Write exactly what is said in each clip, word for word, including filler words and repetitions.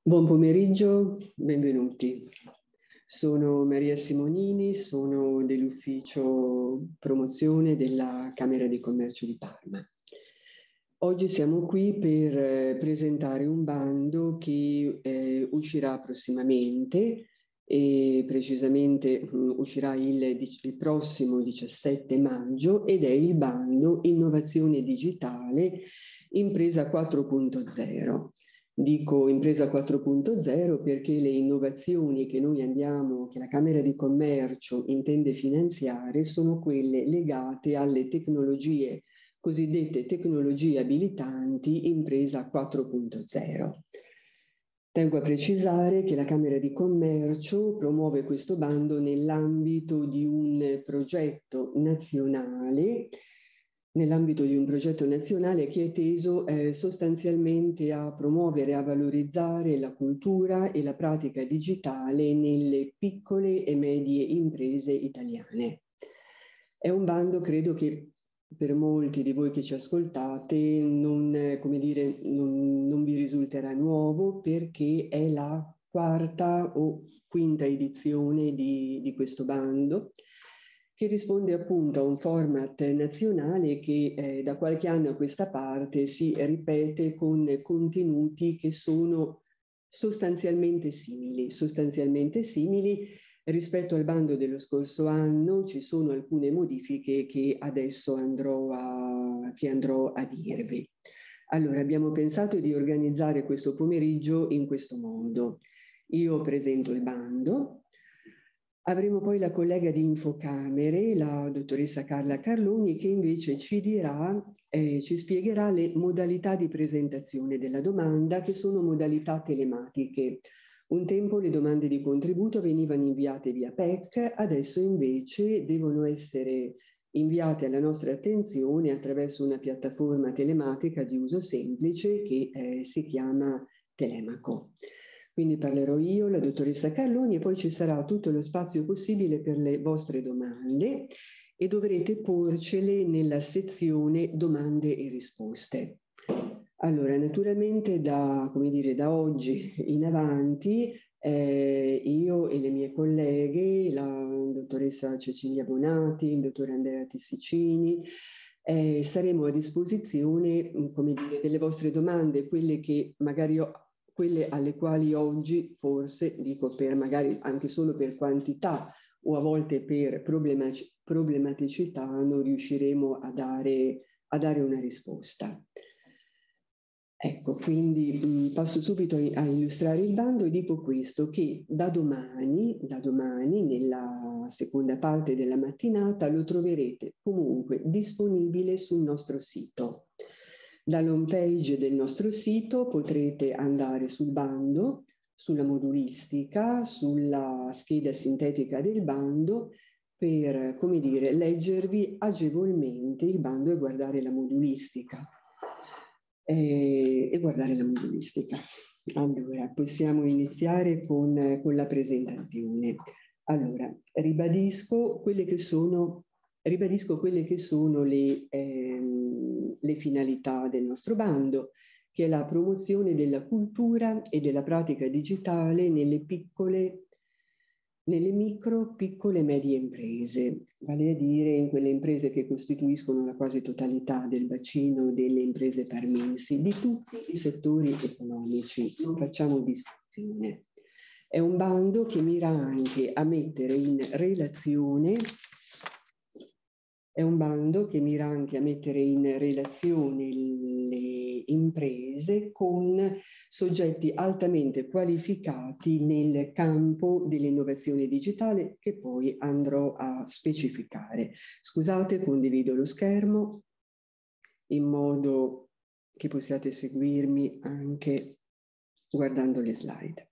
Buon pomeriggio, benvenuti. Sono Maria Simonini, sono dell'ufficio promozione della Camera di Commercio di Parma. Oggi siamo qui per eh, presentare un bando che eh, uscirà prossimamente, e precisamente mh, uscirà il, il prossimo diciassette maggio, ed è il bando Innovazione Digitale Impresa quattro punto zero. Dico impresa quattro punto zero perché le innovazioni che noi andiamo, che la Camera di Commercio intende finanziare, sono quelle legate alle tecnologie, cosiddette tecnologie abilitanti impresa quattro punto zero. Tengo a precisare che la Camera di Commercio promuove questo bando nell'ambito di un progetto nazionale nell'ambito di un progetto nazionale che è teso eh, sostanzialmente a promuovere e a valorizzare la cultura e la pratica digitale nelle piccole e medie imprese italiane. È un bando, credo, che per molti di voi che ci ascoltate non, come dire, non, non vi risulterà nuovo, perché è la quarta o quinta edizione di, di questo bando, che risponde appunto a un format nazionale che eh, da qualche anno a questa parte si ripete con contenuti che sono sostanzialmente simili, sostanzialmente simili rispetto al bando dello scorso anno. Ci sono alcune modifiche che adesso andrò a, che andrò a dirvi. Allora, abbiamo pensato di organizzare questo pomeriggio in questo modo. Io presento il bando. Avremo poi la collega di Infocamere, la dottoressa Carla Carloni, che invece ci dirà, eh, ci spiegherà le modalità di presentazione della domanda, che sono modalità telematiche. Un tempo le domande di contributo venivano inviate via P E C, adesso invece devono essere inviate alla nostra attenzione attraverso una piattaforma telematica di uso semplice che eh, si chiama Telemaco. Quindi parlerò io, la dottoressa Carloni, e poi ci sarà tutto lo spazio possibile per le vostre domande, e dovrete porcele nella sezione domande e risposte. Allora, naturalmente da, come dire, da oggi in avanti eh, io e le mie colleghe, la dottoressa Cecilia Bonati, il dottor Andrea Tissicini, eh, saremo a disposizione, come dire, delle vostre domande, quelle che magari ho, quelle alle quali oggi forse, dico per magari anche solo per quantità o a volte per problematicità, non riusciremo a dare, a dare una risposta. Ecco, quindi mh, passo subito a illustrare il bando e dico questo, che da domani, da domani, nella seconda parte della mattinata, lo troverete comunque disponibile sul nostro sito. Dall'home page del nostro sito potrete andare sul bando, sulla modulistica, sulla scheda sintetica del bando, per, come dire, leggervi agevolmente il bando e guardare la modulistica. E, e guardare la modulistica. Allora, possiamo iniziare con, con la presentazione. Allora, ribadisco quelle che sono, ribadisco quelle che sono le, ehm, le finalità del nostro bando, che è la promozione della cultura e della pratica digitale nelle piccole nelle micro, piccole e medie imprese, vale a dire in quelle imprese che costituiscono la quasi totalità del bacino delle imprese parmensi, di tutti i settori economici, non facciamo distinzione. È un bando che mira anche a mettere in relazione È un bando che mira anche a mettere in relazione le imprese con soggetti altamente qualificati nel campo dell'innovazione digitale, che poi andrò a specificare. Scusate, condivido lo schermo in modo che possiate seguirmi anche guardando le slide.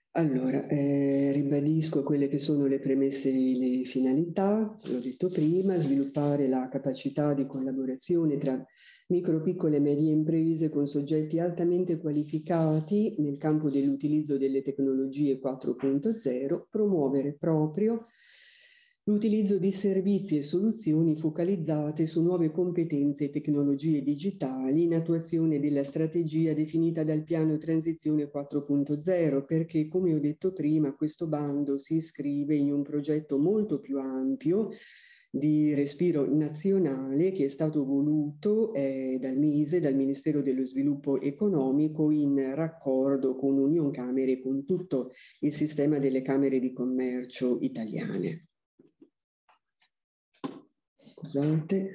Allora, eh, ribadisco quelle che sono le premesse e le finalità, l'ho detto prima, sviluppare la capacità di collaborazione tra micro, piccole e medie imprese con soggetti altamente qualificati nel campo dell'utilizzo delle tecnologie quattro punto zero, promuovere proprio l'utilizzo di servizi e soluzioni focalizzate su nuove competenze e tecnologie digitali in attuazione della strategia definita dal piano Transizione quattro punto zero, perché, come ho detto prima, questo bando si iscrive in un progetto molto più ampio di respiro nazionale che è stato voluto eh, dal MISE, dal Ministero dello Sviluppo Economico, in raccordo con Unioncamere e con tutto il sistema delle camere di commercio italiane. Scusate.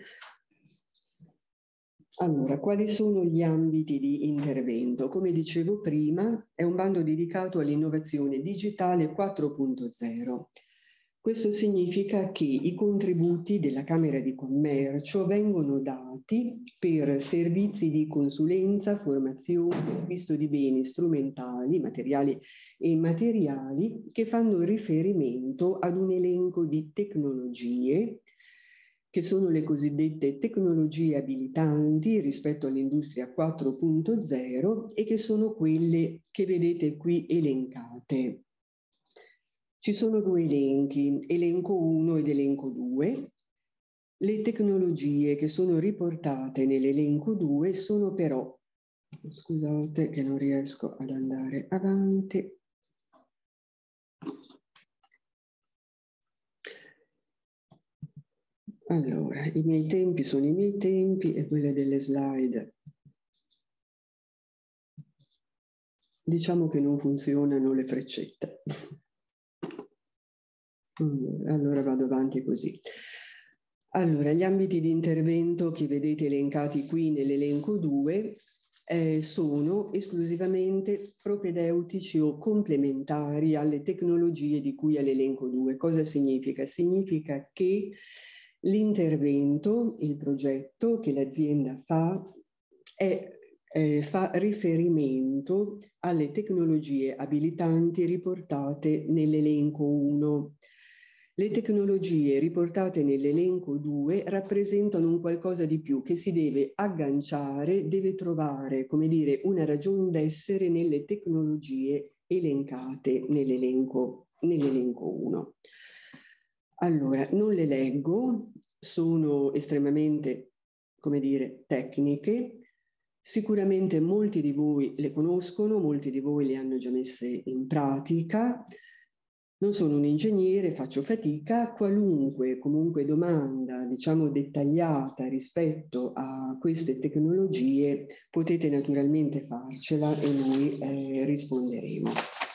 Allora, quali sono gli ambiti di intervento? Come dicevo prima, è un bando dedicato all'innovazione digitale quattro punto zero. Questo significa che i contributi della Camera di Commercio vengono dati per servizi di consulenza, formazione, acquisto di beni strumentali, materiali e immateriali che fanno riferimento ad un elenco di tecnologie che sono le cosiddette tecnologie abilitanti rispetto all'industria quattro punto zero e che sono quelle che vedete qui elencate. Ci sono due elenchi, elenco uno ed elenco due. Le tecnologie che sono riportate nell'elenco due sono però, scusate che non riesco ad andare avanti, allora, i miei tempi sono i miei tempi e quelle delle slide. Diciamo che non funzionano le freccette. Allora vado avanti così. Allora, gli ambiti di intervento che vedete elencati qui nell'elenco due eh, sono esclusivamente propedeutici o complementari alle tecnologie di cui all'elenco due. Cosa significa? Significa che l'intervento, il progetto che l'azienda fa, è, eh, fa riferimento alle tecnologie abilitanti riportate nell'elenco uno. Le tecnologie riportate nell'elenco due rappresentano un qualcosa di più che si deve agganciare, deve trovare, come dire, una ragione d'essere nelle tecnologie elencate nell'elenco nell'elenco uno. Allora, non le leggo, sono estremamente, come dire, tecniche. Sicuramente molti di voi le conoscono, molti di voi le hanno già messe in pratica. Non sono un ingegnere, faccio fatica. Qualunque comunque domanda, diciamo, dettagliata rispetto a queste tecnologie, potete naturalmente farcela e noi eh, risponderemo.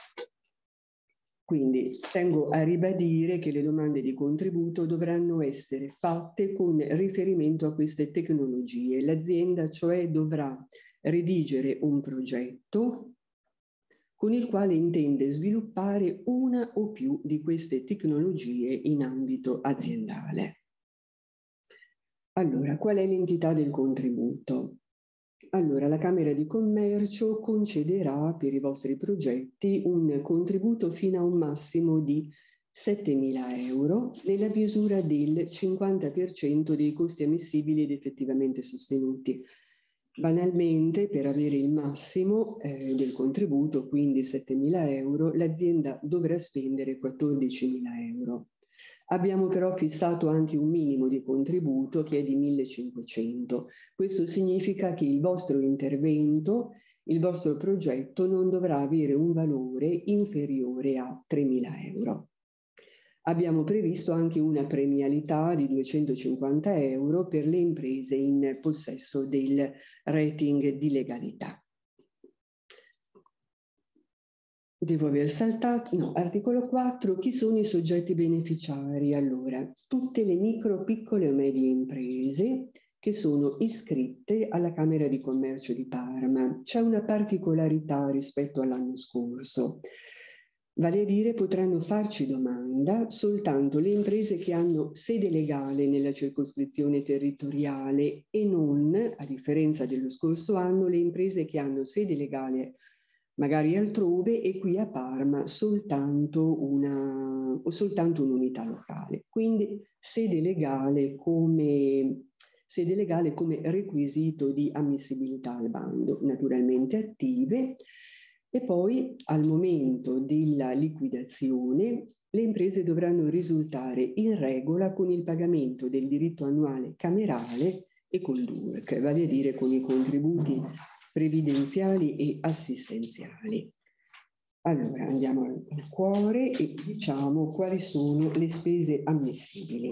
Quindi tengo a ribadire che le domande di contributo dovranno essere fatte con riferimento a queste tecnologie. L'azienda cioè dovrà redigere un progetto con il quale intende sviluppare una o più di queste tecnologie in ambito aziendale. Allora, qual è l'entità del contributo? Allora, la Camera di Commercio concederà per i vostri progetti un contributo fino a un massimo di settemila euro nella misura del cinquanta per cento dei costi ammissibili ed effettivamente sostenuti. Banalmente, per avere il massimo eh, del contributo, quindi settemila euro, l'azienda dovrà spendere quattordicimila euro. Abbiamo però fissato anche un minimo di contributo che è di millecinquecento. Questo significa che il vostro intervento, il vostro progetto non dovrà avere un valore inferiore a tremila euro. Abbiamo previsto anche una premialità di duecentocinquanta euro per le imprese in possesso del rating di legalità. Devo aver saltato, no, articolo quattro, chi sono i soggetti beneficiari? Allora, tutte le micro, piccole o medie imprese che sono iscritte alla Camera di Commercio di Parma. C'è una particolarità rispetto all'anno scorso. Vale a dire, potranno farci domanda soltanto le imprese che hanno sede legale nella circoscrizione territoriale e non, a differenza dello scorso anno, le imprese che hanno sede legale magari altrove, e qui a Parma soltanto una, o soltanto un'unità locale. Quindi sede legale come, sede legale come requisito di ammissibilità al bando, naturalmente attive, e poi al momento della liquidazione le imprese dovranno risultare in regola con il pagamento del diritto annuale camerale e col D U R C, vale a dire con i contributi previdenziali e assistenziali. Allora andiamo al cuore e diciamo quali sono le spese ammissibili.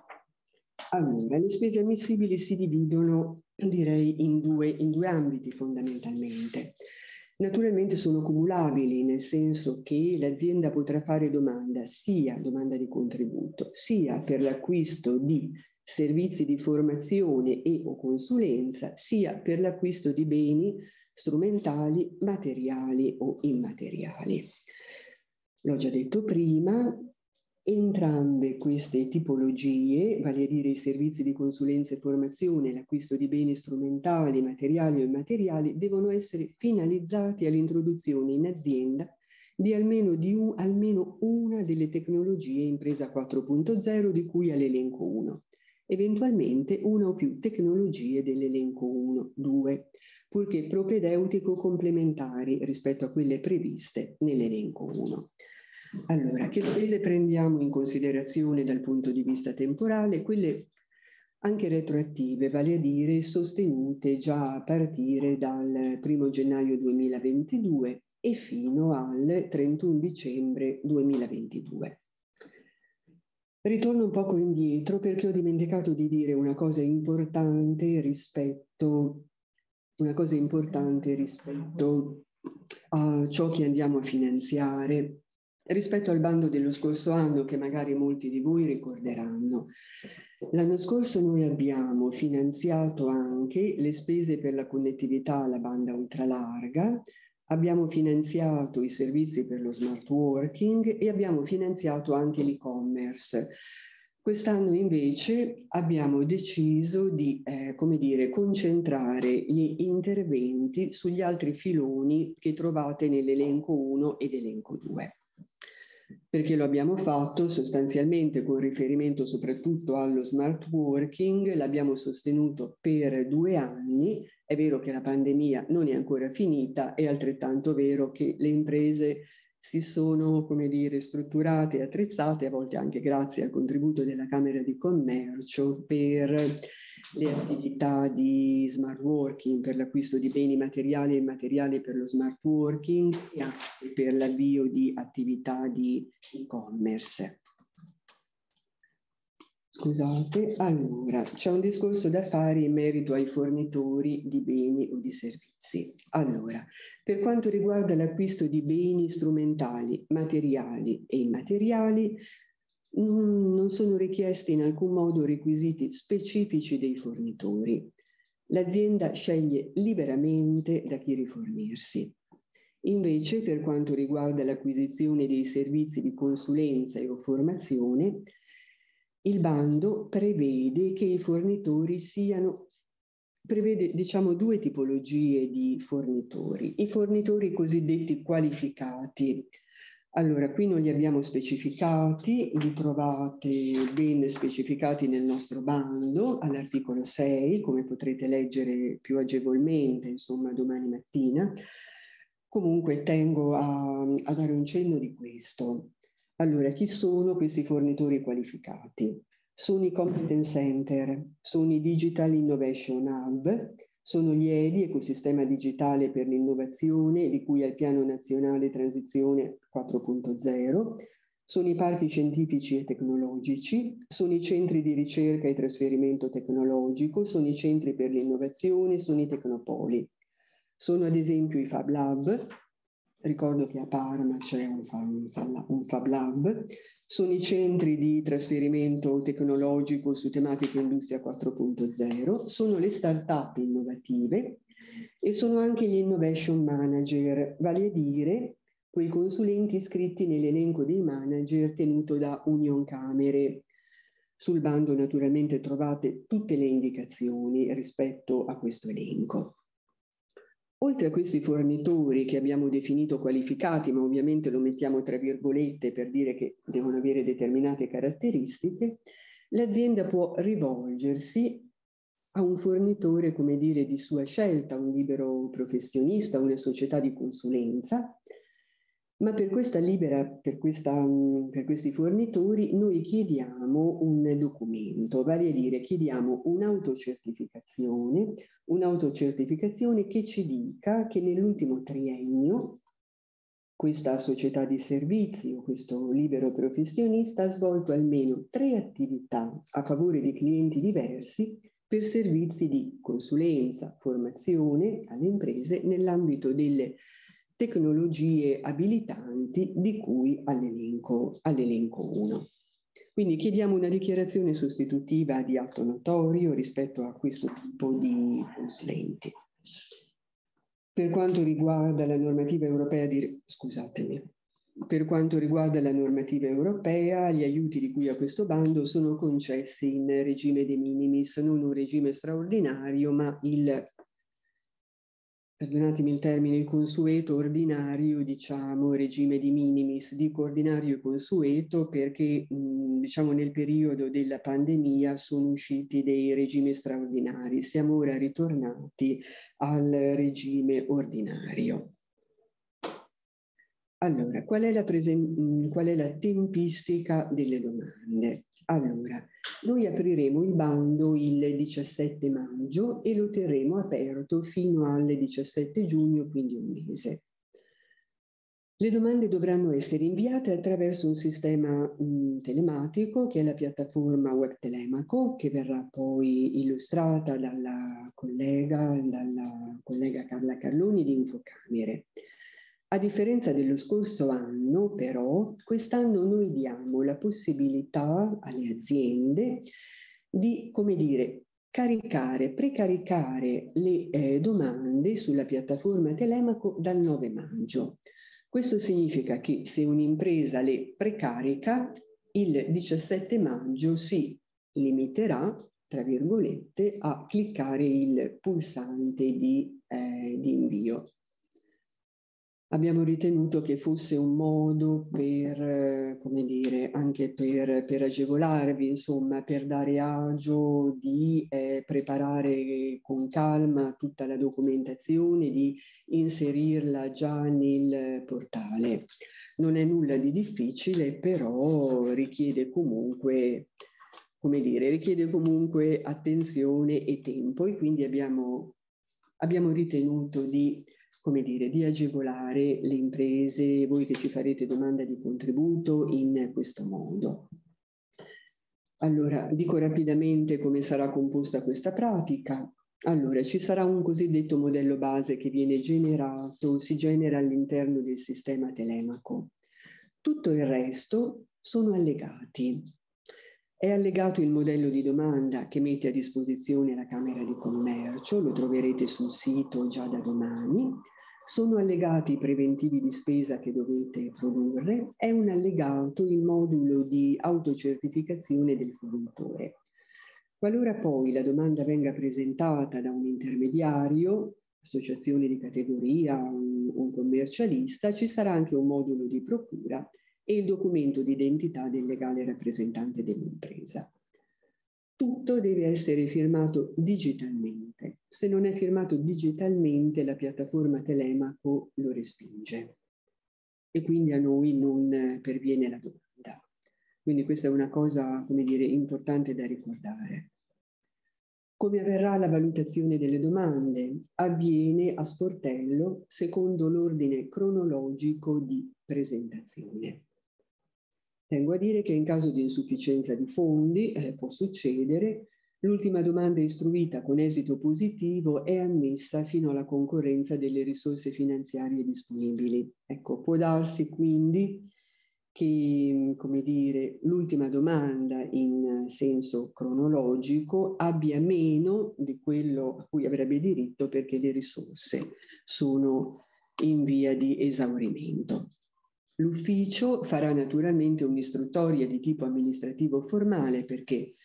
Allora, le spese ammissibili si dividono, direi, in due, in due ambiti fondamentalmente. Naturalmente sono cumulabili, nel senso che l'azienda potrà fare domanda sia domanda di contributo, sia per l'acquisto di servizi di formazione e o consulenza, sia per l'acquisto di beni strumentali, materiali o immateriali. L'ho già detto prima, entrambe queste tipologie, vale a dire i servizi di consulenza e formazione, l'acquisto di beni strumentali, materiali o immateriali, devono essere finalizzati all'introduzione in azienda di almeno, di un, almeno una delle tecnologie impresa quattro punto zero di cui all'elenco uno, eventualmente una o più tecnologie dell'elenco uno, due, purché propedeutico complementari rispetto a quelle previste nell'elenco uno. Allora, che spese prendiamo in considerazione dal punto di vista temporale? Quelle anche retroattive, vale a dire sostenute già a partire dal primo gennaio duemilaventidue e fino al trentuno dicembre duemilaventidue. Ritorno un poco indietro perché ho dimenticato di dire una cosa importante rispetto, una cosa importante rispetto a ciò che andiamo a finanziare, rispetto al bando dello scorso anno che magari molti di voi ricorderanno. L'anno scorso noi abbiamo finanziato anche le spese per la connettività alla banda ultralarga, abbiamo finanziato i servizi per lo smart working e abbiamo finanziato anche l'e-commerce. Quest'anno invece abbiamo deciso di, eh, come dire, concentrare gli interventi sugli altri filoni che trovate nell'elenco uno ed elenco due. Perché lo abbiamo fatto sostanzialmente con riferimento soprattutto allo smart working, l'abbiamo sostenuto per due anni. È vero che la pandemia non è ancora finita, è altrettanto vero che le imprese si sono, come dire, strutturate e attrezzate, a volte anche grazie al contributo della Camera di Commercio, per le attività di smart working, per l'acquisto di beni materiali e immateriali per lo smart working e anche per l'avvio di attività di e-commerce. Scusate, allora, c'è un discorso da fare in merito ai fornitori di beni o di servizi. Allora, per quanto riguarda l'acquisto di beni strumentali, materiali e immateriali, non sono richiesti in alcun modo requisiti specifici dei fornitori. L'azienda sceglie liberamente da chi rifornirsi. Invece, per quanto riguarda l'acquisizione dei servizi di consulenza e o formazione, il bando prevede che i fornitori siano, prevede diciamo due tipologie di fornitori. I fornitori cosiddetti qualificati. Allora, qui non li abbiamo specificati, li trovate ben specificati nel nostro bando all'articolo sei, come potrete leggere più agevolmente, insomma, domani mattina. Comunque tengo a, a dare un cenno di questo. Allora, chi sono questi fornitori qualificati? Sono i competence center, sono i digital innovation hub, sono gli E D I, ecosistema digitale per l'innovazione, di cui al piano nazionale transizione quattro punto zero, sono i parchi scientifici e tecnologici, sono i centri di ricerca e trasferimento tecnologico, sono i centri per l'innovazione, sono i tecnopoli. Sono ad esempio i Fab Lab, ricordo che a Parma c'è un, un Fab Lab, sono i centri di trasferimento tecnologico su tematiche industria quattro punto zero, sono le start-up innovative e sono anche gli innovation manager, vale a dire quei consulenti iscritti nell'elenco dei manager tenuto da Union Camere. Sul bando naturalmente trovate tutte le indicazioni rispetto a questo elenco. Oltre a questi fornitori che abbiamo definito qualificati, ma ovviamente lo mettiamo tra virgolette per dire che devono avere determinate caratteristiche, l'azienda può rivolgersi a un fornitore, come dire, di sua scelta, un libero professionista, una società di consulenza, ma per questa libera, per, questa, per questi fornitori noi chiediamo un documento, vale a dire chiediamo un'autocertificazione, un'autocertificazione che ci dica che nell'ultimo triennio questa società di servizi o questo libero professionista ha svolto almeno tre attività a favore di clienti diversi per servizi di consulenza, formazione alle imprese nell'ambito delle tecnologie abilitanti di cui all'elenco, all'elenco uno. Quindi chiediamo una dichiarazione sostitutiva di atto notorio rispetto a questo tipo di consulenti. Per quanto riguarda la normativa europea di, scusatemi, per quanto riguarda la normativa europea, gli aiuti di cui a questo bando sono concessi in regime de minimis, non un regime straordinario, ma il, perdonatemi il termine, il consueto ordinario, diciamo, regime di minimis. Dico ordinario e consueto perché, mh, diciamo, nel periodo della pandemia sono usciti dei regimi straordinari. Siamo ora ritornati al regime ordinario. Allora, qual è la, qual è la tempistica delle domande? Allora, noi apriremo il bando il diciassette maggio e lo terremo aperto fino al diciassette giugno, quindi un mese. Le domande dovranno essere inviate attraverso un sistema mh, telematico che è la piattaforma Web Telemaco, che verrà poi illustrata dalla collega, dalla collega Carla Carloni di Infocamere. A differenza dello scorso anno, però, quest'anno noi diamo la possibilità alle aziende di, come dire, caricare, precaricare le eh, domande sulla piattaforma Telemaco dal nove maggio. Questo significa che se un'impresa le precarica, il diciassette maggio si limiterà, tra virgolette, a cliccare il pulsante di, eh, di invio. Abbiamo ritenuto che fosse un modo per, eh, come dire, anche per, per agevolarvi, insomma, per dare agio di eh, preparare con calma tutta la documentazione, di inserirla già nel portale. Non è nulla di difficile, però richiede comunque, come dire, richiede comunque attenzione e tempo e quindi abbiamo, abbiamo ritenuto di come dire, di agevolare le imprese, voi che ci farete domanda di contributo in questo modo. Allora, dico rapidamente come sarà composta questa pratica. Allora, ci sarà un cosiddetto modello base che viene generato, si genera all'interno del sistema Telemaco. Tutto il resto sono allegati. È allegato il modello di domanda che mette a disposizione la Camera di Commercio, lo troverete sul sito già da domani. Sono allegati i preventivi di spesa che dovete produrre, è un allegato il modulo di autocertificazione del fornitore. Qualora poi la domanda venga presentata da un intermediario, associazione di categoria, un, un commercialista, ci sarà anche un modulo di procura e il documento di identità del legale rappresentante dell'impresa. Tutto deve essere firmato digitalmente. Se non è firmato digitalmente, la piattaforma Telemaco lo respinge e quindi a noi non perviene la domanda. Quindi questa è una cosa, come dire, importante da ricordare. Come avverrà la valutazione delle domande? Avviene a sportello secondo l'ordine cronologico di presentazione. Tengo a dire che in caso di insufficienza di fondi, eh, può succedere, l'ultima domanda istruita con esito positivo è ammessa fino alla concorrenza delle risorse finanziarie disponibili. Ecco, può darsi quindi che, come dire, l'ultima domanda in senso cronologico abbia meno di quello a cui avrebbe diritto perché le risorse sono in via di esaurimento. L'ufficio farà naturalmente un'istruttoria di tipo amministrativo formale perché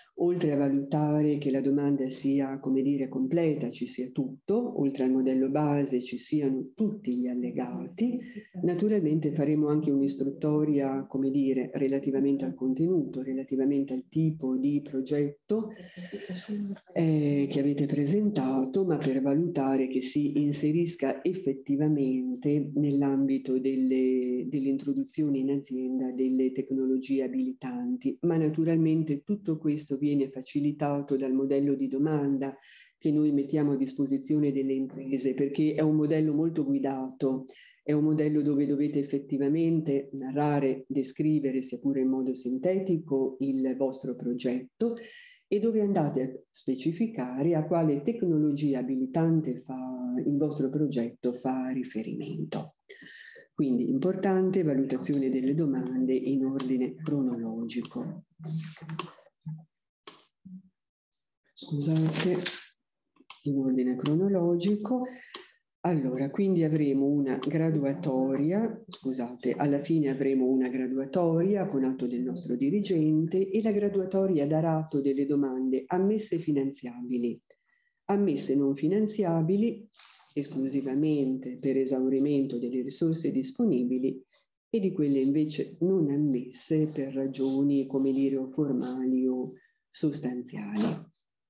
oltre a valutare che la domanda sia, come dire, completa, ci sia tutto, oltre al modello base ci siano tutti gli allegati, naturalmente faremo anche un'istruttoria, come dire, relativamente al contenuto, relativamente al tipo di progetto eh, che avete presentato, ma per valutare che si inserisca effettivamente nell'ambito delle, delle introduzioni in azienda delle tecnologie abilitanti. Ma naturalmente tutto questo viene facilitato dal modello di domanda che noi mettiamo a disposizione delle imprese, perché è un modello molto guidato, è un modello dove dovete effettivamente narrare, descrivere, sia pure in modo sintetico, il vostro progetto e dove andate a specificare a quale tecnologia abilitante fa, il vostro progetto fa riferimento. Quindi importante valutazione delle domande in ordine cronologico. Scusate, in ordine cronologico. Allora, quindi avremo una graduatoria, scusate, alla fine avremo una graduatoria con atto del nostro dirigente e la graduatoria darà atto delle domande ammesse finanziabili, ammesse non finanziabili, esclusivamente per esaurimento delle risorse disponibili e di quelle invece non ammesse per ragioni, come dire, o formali o sostanziali.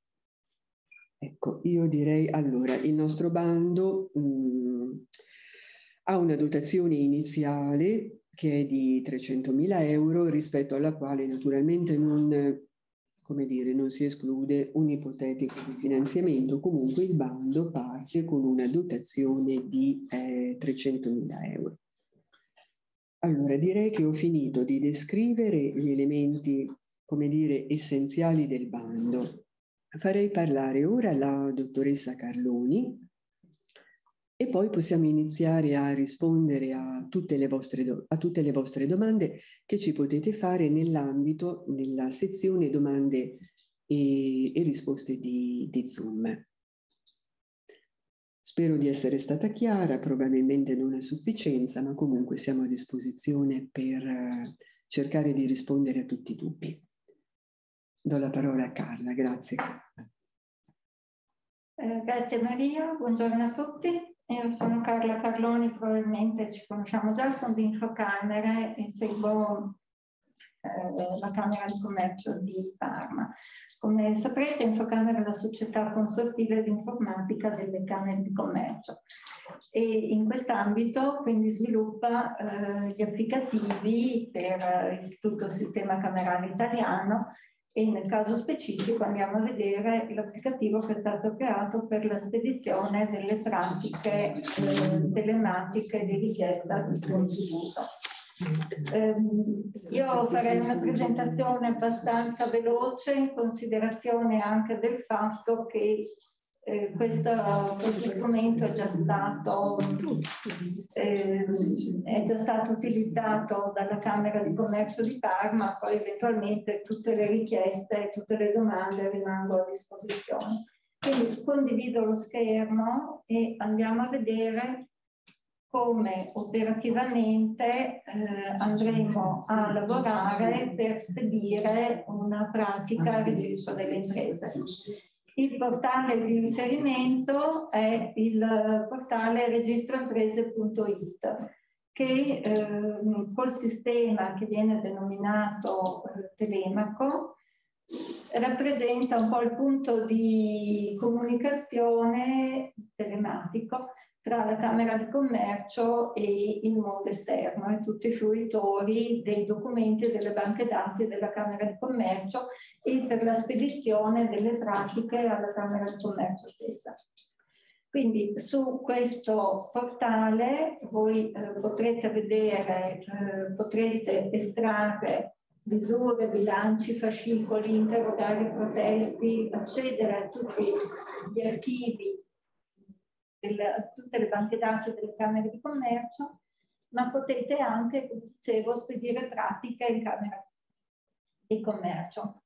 Ecco, io direi allora, il nostro bando mh, ha una dotazione iniziale che è di trecentomila euro, rispetto alla quale naturalmente non, come dire, non si esclude un ipotetico finanziamento. Comunque il bando parte con una dotazione di eh, trecentomila euro. Allora, direi che ho finito di descrivere gli elementi, come dire, essenziali del bando. Farei parlare ora la dottoressa Carloni e poi possiamo iniziare a rispondere a tutte le vostre, do- a tutte le vostre domande che ci potete fare nell'ambito, nella sezione domande e, e risposte di, di Zoom. Spero di essere stata chiara, probabilmente non a sufficienza, ma comunque siamo a disposizione per eh, cercare di rispondere a tutti i dubbi. Do la parola a Carla, grazie. Eh, grazie Maria, buongiorno a tutti. Io sono Carla Carloni, probabilmente ci conosciamo già, sono di Infocamere e seguo eh, la Camera di Commercio di Parma. Come saprete, Infocamera è la società consortile di informatica delle Camere di Commercio e in quest'ambito quindi sviluppa eh, gli applicativi per l'Istituto Sistema Camerale Italiano e nel caso specifico andiamo a vedere l'applicativo che è stato creato per la spedizione delle pratiche eh, telematiche di richiesta di contributo. Eh, io farei una presentazione abbastanza veloce in considerazione anche del fatto che eh, questo, questo strumento è già stato eh, è già stato utilizzato dalla Camera di Commercio di Parma, poi eventualmente tutte le richieste, tutte le domande rimangono a disposizione. Quindi condivido lo schermo e andiamo a vedere come operativamente eh, andremo a lavorare per spedire una pratica al registro delle imprese. Il portale di riferimento è il portale registroimprese punto it che eh, col sistema che viene denominato eh, Telemaco rappresenta un po' il punto di comunicazione telematico tra la Camera di Commercio e il mondo esterno e tutti i fruitori dei documenti e delle banche dati della Camera di Commercio e per la spedizione delle pratiche alla Camera di Commercio stessa. Quindi su questo portale voi eh, potrete vedere, eh, potrete estrarre misure, bilanci, fascicoli, interrogari, protesti, accedere a tutti gli archivi, a tutte le banche dati delle Camere di Commercio, ma potete anche, come dicevo, spedire pratiche in Camera di Commercio.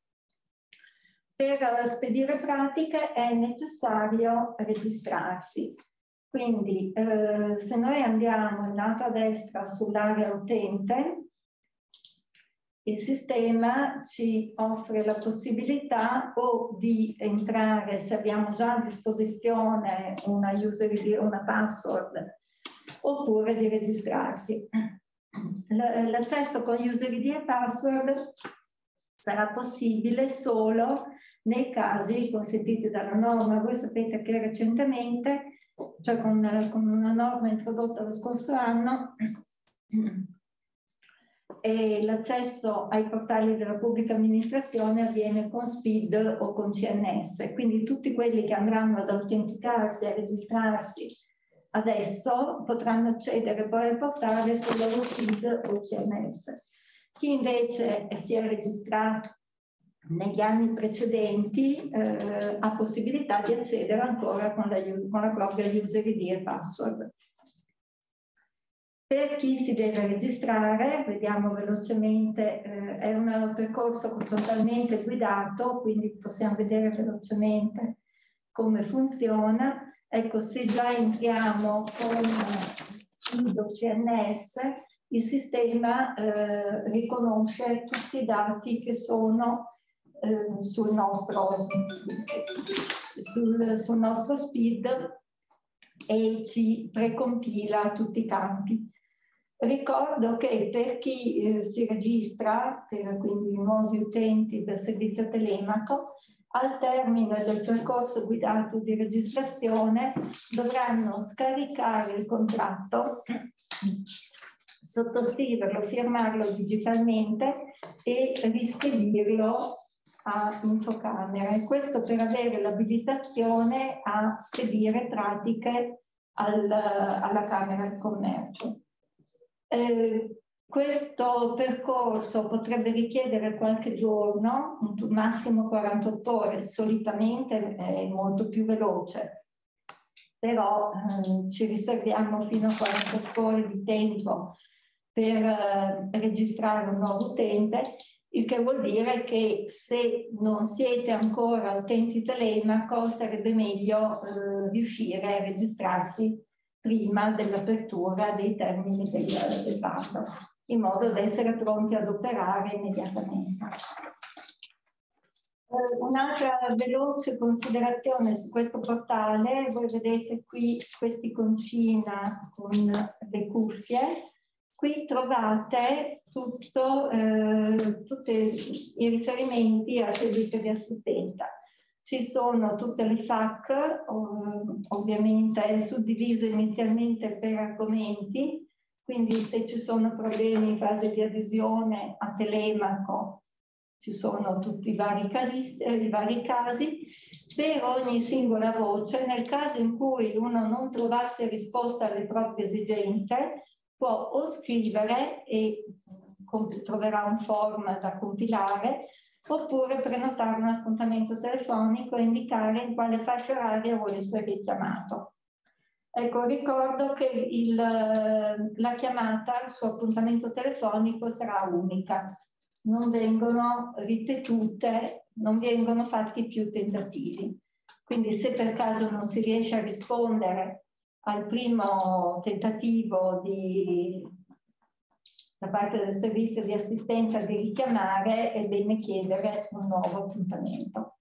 Per spedire pratiche è necessario registrarsi. Quindi eh, se noi andiamo in alto a destra sull'area utente, il sistema ci offre la possibilità o di entrare, se abbiamo già a disposizione una user I D, una password, oppure di registrarsi. L'accesso con user I D e password sarà possibile solo nei casi consentiti dalla norma. Voi sapete che recentemente, cioè con, con una norma introdotta lo scorso anno, e l'accesso ai portali della pubblica amministrazione avviene con SPID o con C N S, quindi tutti quelli che andranno ad autenticarsi, a registrarsi adesso potranno accedere poi al portale con loro SPID o C N S. Chi invece si è registrato negli anni precedenti eh, ha possibilità di accedere ancora con la, con la propria user I D e password. Per chi si deve registrare, vediamo velocemente, eh, è un percorso totalmente guidato, quindi possiamo vedere velocemente come funziona. Ecco, se già entriamo con SPID o C N S, il sistema eh, riconosce tutti i dati che sono eh, sul, nostro, sul, sul nostro SPID e ci precompila tutti i campi. Ricordo che per chi eh, si registra, per quindi i nuovi utenti del servizio telemaco, al termine del percorso guidato di registrazione dovranno scaricare il contratto, sottoscriverlo, firmarlo digitalmente e rispedirlo a Infocamera. Questo per avere l'abilitazione a spedire pratiche al, alla Camera di Commercio. Eh, questo percorso potrebbe richiedere qualche giorno, massimo quarantotto ore, solitamente è molto più veloce, però eh, ci riserviamo fino a quarantotto ore di tempo per eh, registrare un nuovo utente, il che vuol dire che se non siete ancora utenti telemaco sarebbe meglio eh, riuscire a registrarsi prima dell'apertura dei termini del, del bando, in modo da essere pronti ad operare immediatamente. Eh, un'altra veloce considerazione su questo portale, voi vedete qui quest'iconcina con le cuffie. Qui trovate tutto, eh, tutti i riferimenti al servizio di assistenza. Ci sono tutte le F A Q, ovviamente è suddiviso inizialmente per argomenti, quindi se ci sono problemi in fase di adesione a telemaco ci sono tutti i vari, casi, eh, i vari casi. Per ogni singola voce, nel caso in cui uno non trovasse risposta alle proprie esigenze, può o scrivere e troverà un form da compilare, oppure prenotare un appuntamento telefonico e indicare in quale fascia oraria vuole essere richiamato. Ecco, ricordo che il, la chiamata, il suo appuntamento telefonico sarà unica, non vengono ripetute, non vengono fatti più tentativi. Quindi se per caso non si riesce a rispondere al primo tentativo di da parte del servizio di assistenza di richiamare, è bene chiedere un nuovo appuntamento.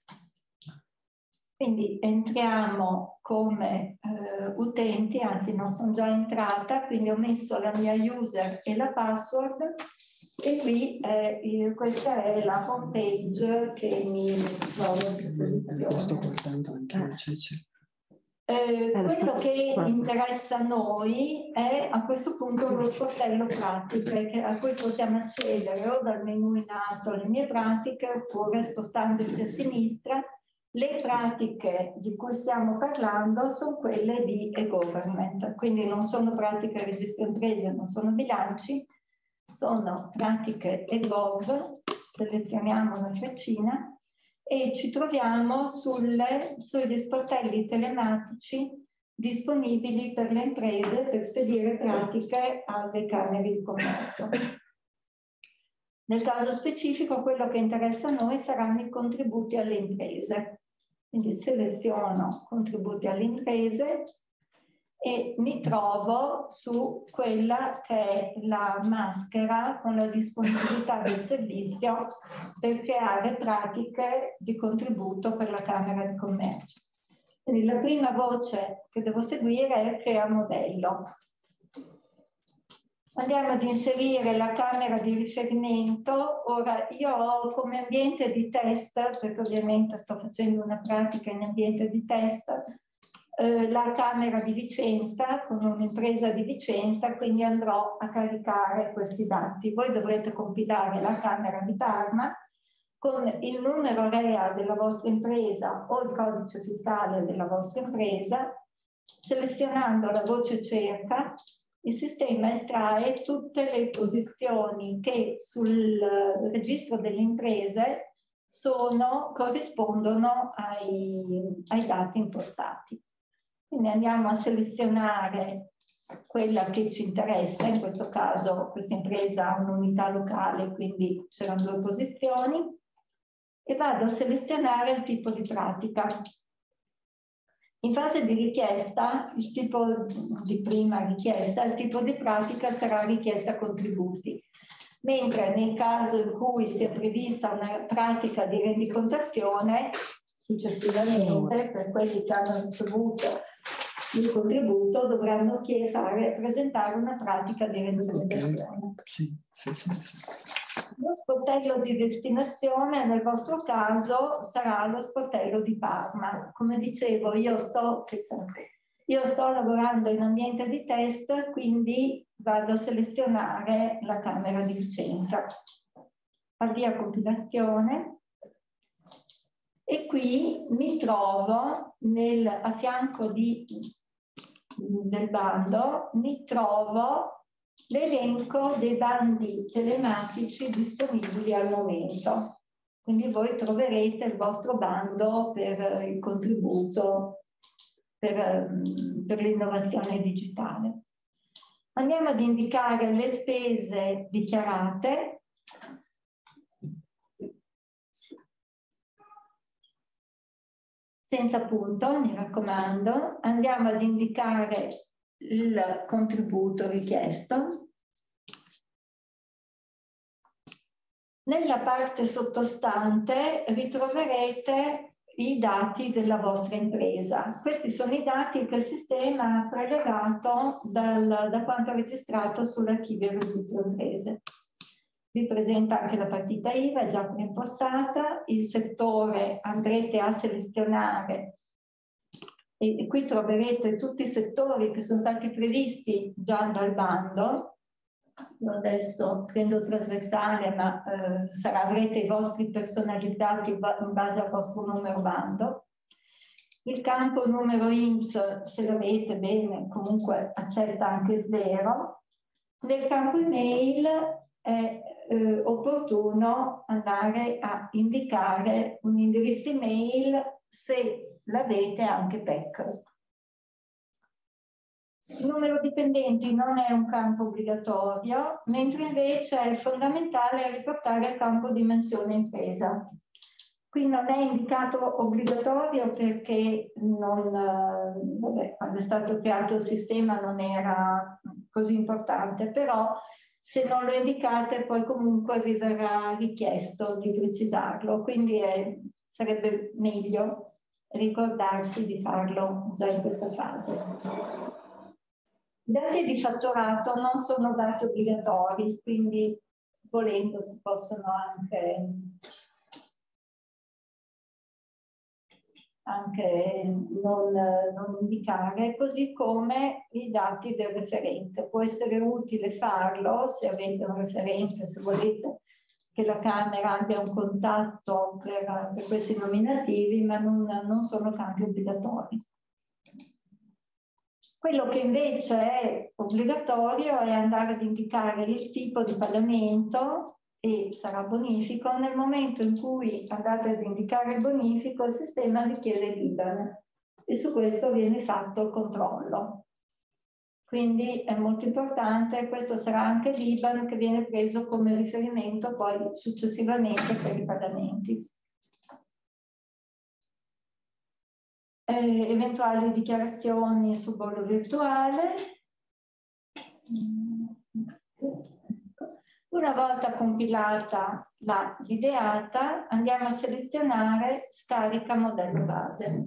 Quindi entriamo come eh, utenti, anzi non sono già entrata, quindi ho messo la mia user e la password e qui eh, questa è la home page che mi trovo a disposizione. Sto portando anche il C C. Eh, quello che interessa a noi è a questo punto lo sportello pratiche a cui possiamo accedere o dal menu in alto alle mie pratiche oppure spostandoci a sinistra. Le pratiche di cui stiamo parlando sono quelle di e-government, quindi non sono pratiche registro imprese, non sono bilanci, sono pratiche e-gov, selezioniamo la freccina e ci troviamo sulle, sugli sportelli telematici disponibili per le imprese per spedire pratiche alle camere di commercio. Nel caso specifico quello che interessa a noi saranno i contributi alle imprese. Quindi seleziono contributi alle imprese e mi trovo su quella che è la maschera con la disponibilità del servizio per creare pratiche di contributo per la Camera di Commercio. Quindi la prima voce che devo seguire è crea modello. Andiamo ad inserire la camera di riferimento. Ora io ho come ambiente di test, perché ovviamente sto facendo una pratica in ambiente di test, eh, la camera di Vicenza, con un'impresa di Vicenza, quindi andrò a caricare questi dati. Voi dovrete compilare la camera di Parma con il numero R E A della vostra impresa o il codice fiscale della vostra impresa. Selezionando la voce cerca, il sistema estrae tutte le posizioni che sul registro delle imprese sono, corrispondono ai, ai dati impostati. Quindi andiamo a selezionare quella che ci interessa, in questo caso questa impresa ha un'unità locale, quindi c'erano due posizioni, e vado a selezionare il tipo di pratica. In fase di richiesta, il tipo di prima richiesta, il tipo di pratica sarà richiesta contributi, mentre nel caso in cui sia prevista una pratica di rendicontazione, successivamente per quelli che hanno ricevuto il contributo dovranno fare, presentare una pratica di rendicontazione. Okay. Sì, sì, sì, sì. Lo sportello di destinazione nel vostro caso sarà lo sportello di Parma. Come dicevo, io sto, io sto lavorando in ambiente di test, quindi vado a selezionare la Camera di Vicenza. Avvia compilazione e qui mi trovo nel, a fianco di, del bando, mi trovo l'elenco dei bandi telematici disponibili al momento. Quindi voi troverete il vostro bando per il contributo per, per l'innovazione digitale. Andiamo ad indicare le spese dichiarate. Senza punto, mi raccomando. Andiamo ad indicare il contributo richiesto. Nella parte sottostante ritroverete i dati della vostra impresa. Questi sono i dati che il sistema ha prelevato dal, da quanto registrato sull'archivio registro imprese. Vi presenta anche la partita I V A già impostata, il settore andrete a selezionare e qui troverete tutti i settori che sono stati previsti già dal bando. Io adesso prendo trasversale, ma eh, sarà, avrete i vostri personalizzati in base al vostro numero bando. Il campo numero I N P S, se l'avete bene, comunque accetta anche il zero. Nel campo email è eh, opportuno andare a indicare un indirizzo email se l'avete anche P E C. Il numero dipendenti non è un campo obbligatorio, mentre invece è fondamentale riportare il campo dimensione impresa. Qui non è indicato obbligatorio perché non, vabbè, quando è stato creato il sistema non era così importante, però se non lo indicate poi comunque vi verrà richiesto di precisarlo, quindi è, sarebbe meglio ricordarsi di farlo già in questa fase. I dati di fatturato non sono dati obbligatori, quindi volendo si possono anche, anche non, non indicare, così come i dati del referente. Può essere utile farlo se avete un referente, se volete che la Camera abbia un contatto per, per questi nominativi, ma non, non sono campi obbligatori. Quello che invece è obbligatorio è andare ad indicare il tipo di pagamento e sarà bonifico. Nel momento in cui andate ad indicare il bonifico, il sistema vi chiede l'I B A N e su questo viene fatto il controllo. Quindi è molto importante, questo sarà anche l'I B A N che viene preso come riferimento poi successivamente per i pagamenti. eh, eventuali dichiarazioni sul bollo virtuale. Una volta compilata la videata, andiamo a selezionare scarica modello base.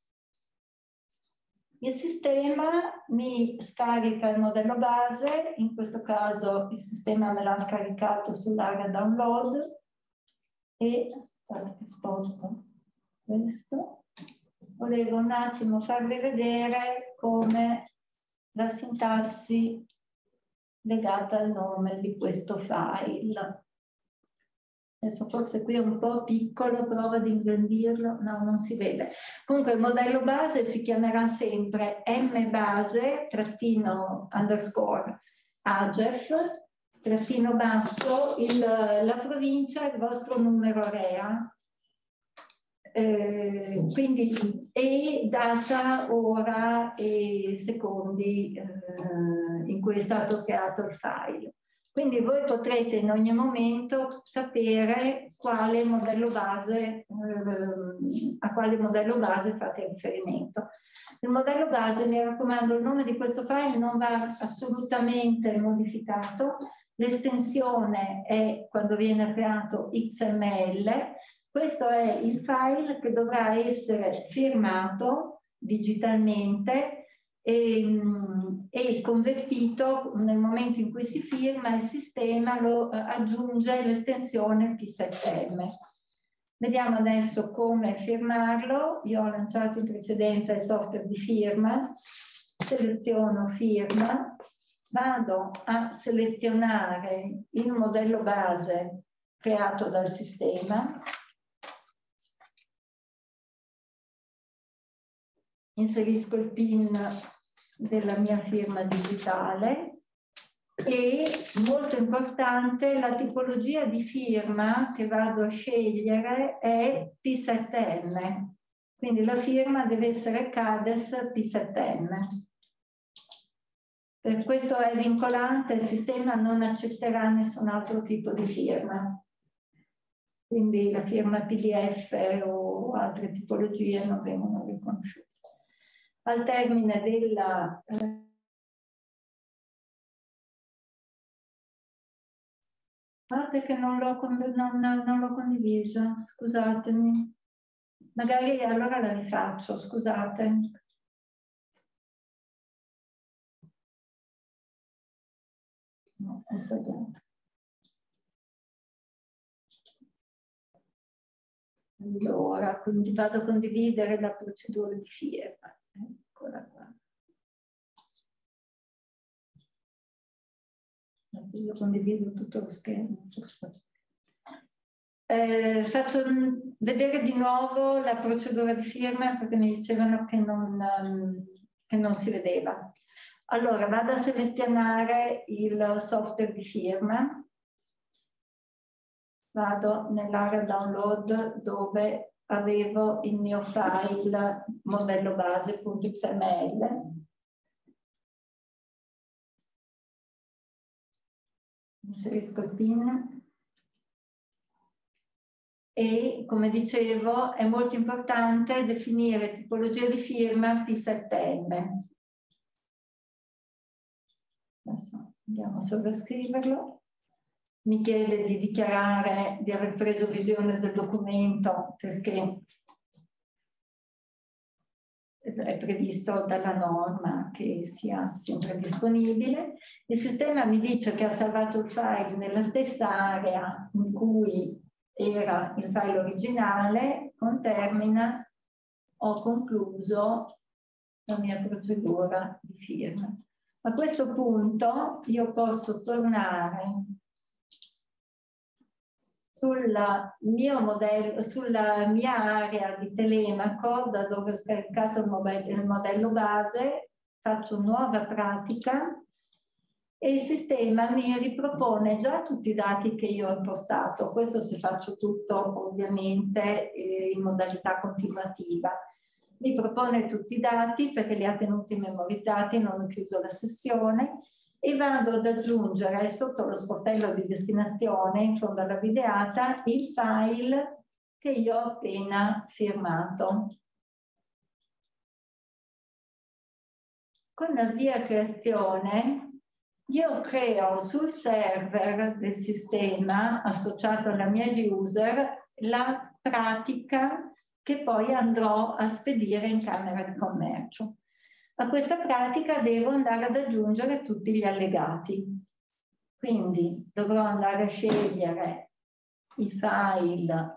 Il sistema mi scarica il modello base, in questo caso il sistema me l'ha scaricato sull'area download e aspetta, sposto questo. Volevo un attimo farvi vedere come la sintassi legata al nome di questo file. Adesso forse qui è un po' piccolo, provo ad ingrandirlo, no, non si vede. Comunque il modello base si chiamerà sempre mbase, trattino underscore agef, trattino basso, il, la provincia, il vostro numero R E A. Eh, quindi e data, ora e secondi eh, in cui è stato creato il file. Quindi voi potrete in ogni momento sapere quale modello base, eh, a quale modello base fate riferimento. Il modello base, mi raccomando, il nome di questo file non va assolutamente modificato. L'estensione è, quando viene creato, X M L. Questo è il file che dovrà essere firmato digitalmente e, e convertito nel momento in cui si firma. Il sistema lo aggiunge l'estensione P sette M. Vediamo adesso come firmarlo. Io ho lanciato in precedenza il software di firma, seleziono firma, vado a selezionare il modello base creato dal sistema, inserisco il PIN della mia firma digitale e, molto importante, la tipologia di firma che vado a scegliere è P sette M, quindi la firma deve essere CADES P sette M. Per questo è vincolante, il sistema non accetterà nessun altro tipo di firma, quindi la firma P D F o altre tipologie non vengono riconosciute. Al termine della eh, guardate che non l'ho non, non l'ho condivisa, scusatemi. Magari allora la rifaccio, scusate. No, ho sbagliato. Allora, quindi vado a condividere la procedura di firma. Eccola qua. Adesso io condivido tutto lo schermo. Eh, faccio vedere di nuovo la procedura di firma perché mi dicevano che non, um, che non si vedeva. Allora, vado a selezionare il software di firma. Vado nell'area download dove avevo il mio file modello base.xml. Inserisco il PIN. E, come dicevo, è molto importante definire tipologia di firma P sette M. Adesso andiamo a sovrascriverlo. Mi chiede di dichiarare di aver preso visione del documento perché è previsto dalla norma che sia sempre disponibile. Il sistema mi dice che ha salvato il file nella stessa area in cui era il file originale. Con termina ho concluso la mia procedura di firma. A questo punto io posso tornare sulla, mio modello, sulla mia area di Telemaco, da dove ho scaricato il modello, il modello base, faccio nuova pratica e il sistema mi ripropone già tutti i dati che io ho impostato. Questo se faccio tutto ovviamente eh, in modalità continuativa. Mi propone tutti i dati perché li ha tenuti memorizzati, non ho chiuso la sessione, e vado ad aggiungere sotto lo sportello di destinazione, in fondo alla videata, il file che io ho appena firmato. con avvia creazione io creo sul server del sistema associato alla mia user la pratica che poi andrò a spedire in Camera di Commercio. A questa pratica devo andare ad aggiungere tutti gli allegati. Quindi dovrò andare a scegliere i file.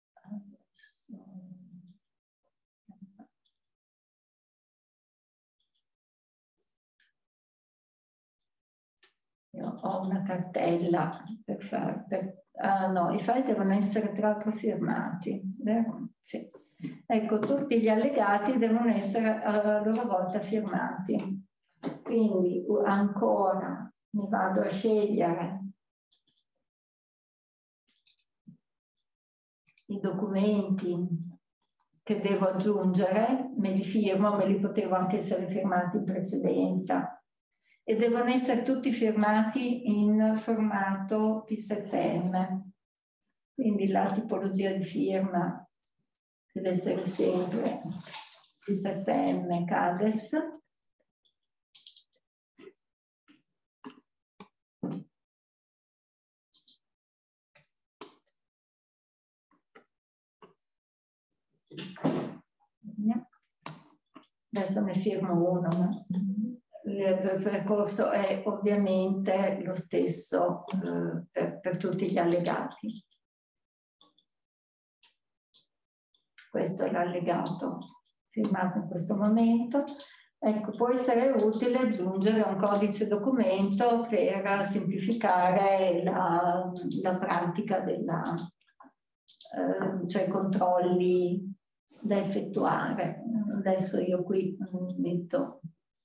Io ho una cartella per fare. Per, ah, no, i file devono essere tra l'altro firmati, vero? Sì. Ecco, tutti gli allegati devono essere a loro volta firmati. Quindi ancora mi vado a scegliere i documenti che devo aggiungere, me li firmo, me li potevo anche essere firmati in precedenza. E devono essere tutti firmati in formato P sette M. Quindi la tipologia di firma deve essere sempre P sette M CADES. Adesso ne firmo uno, no? Il percorso è ovviamente lo stesso eh, per, per tutti gli allegati. Questo è l'allegato firmato in questo momento. Ecco, può essere utile aggiungere un codice documento per semplificare la, la pratica della, eh, cioè controlli da effettuare. Adesso io qui metto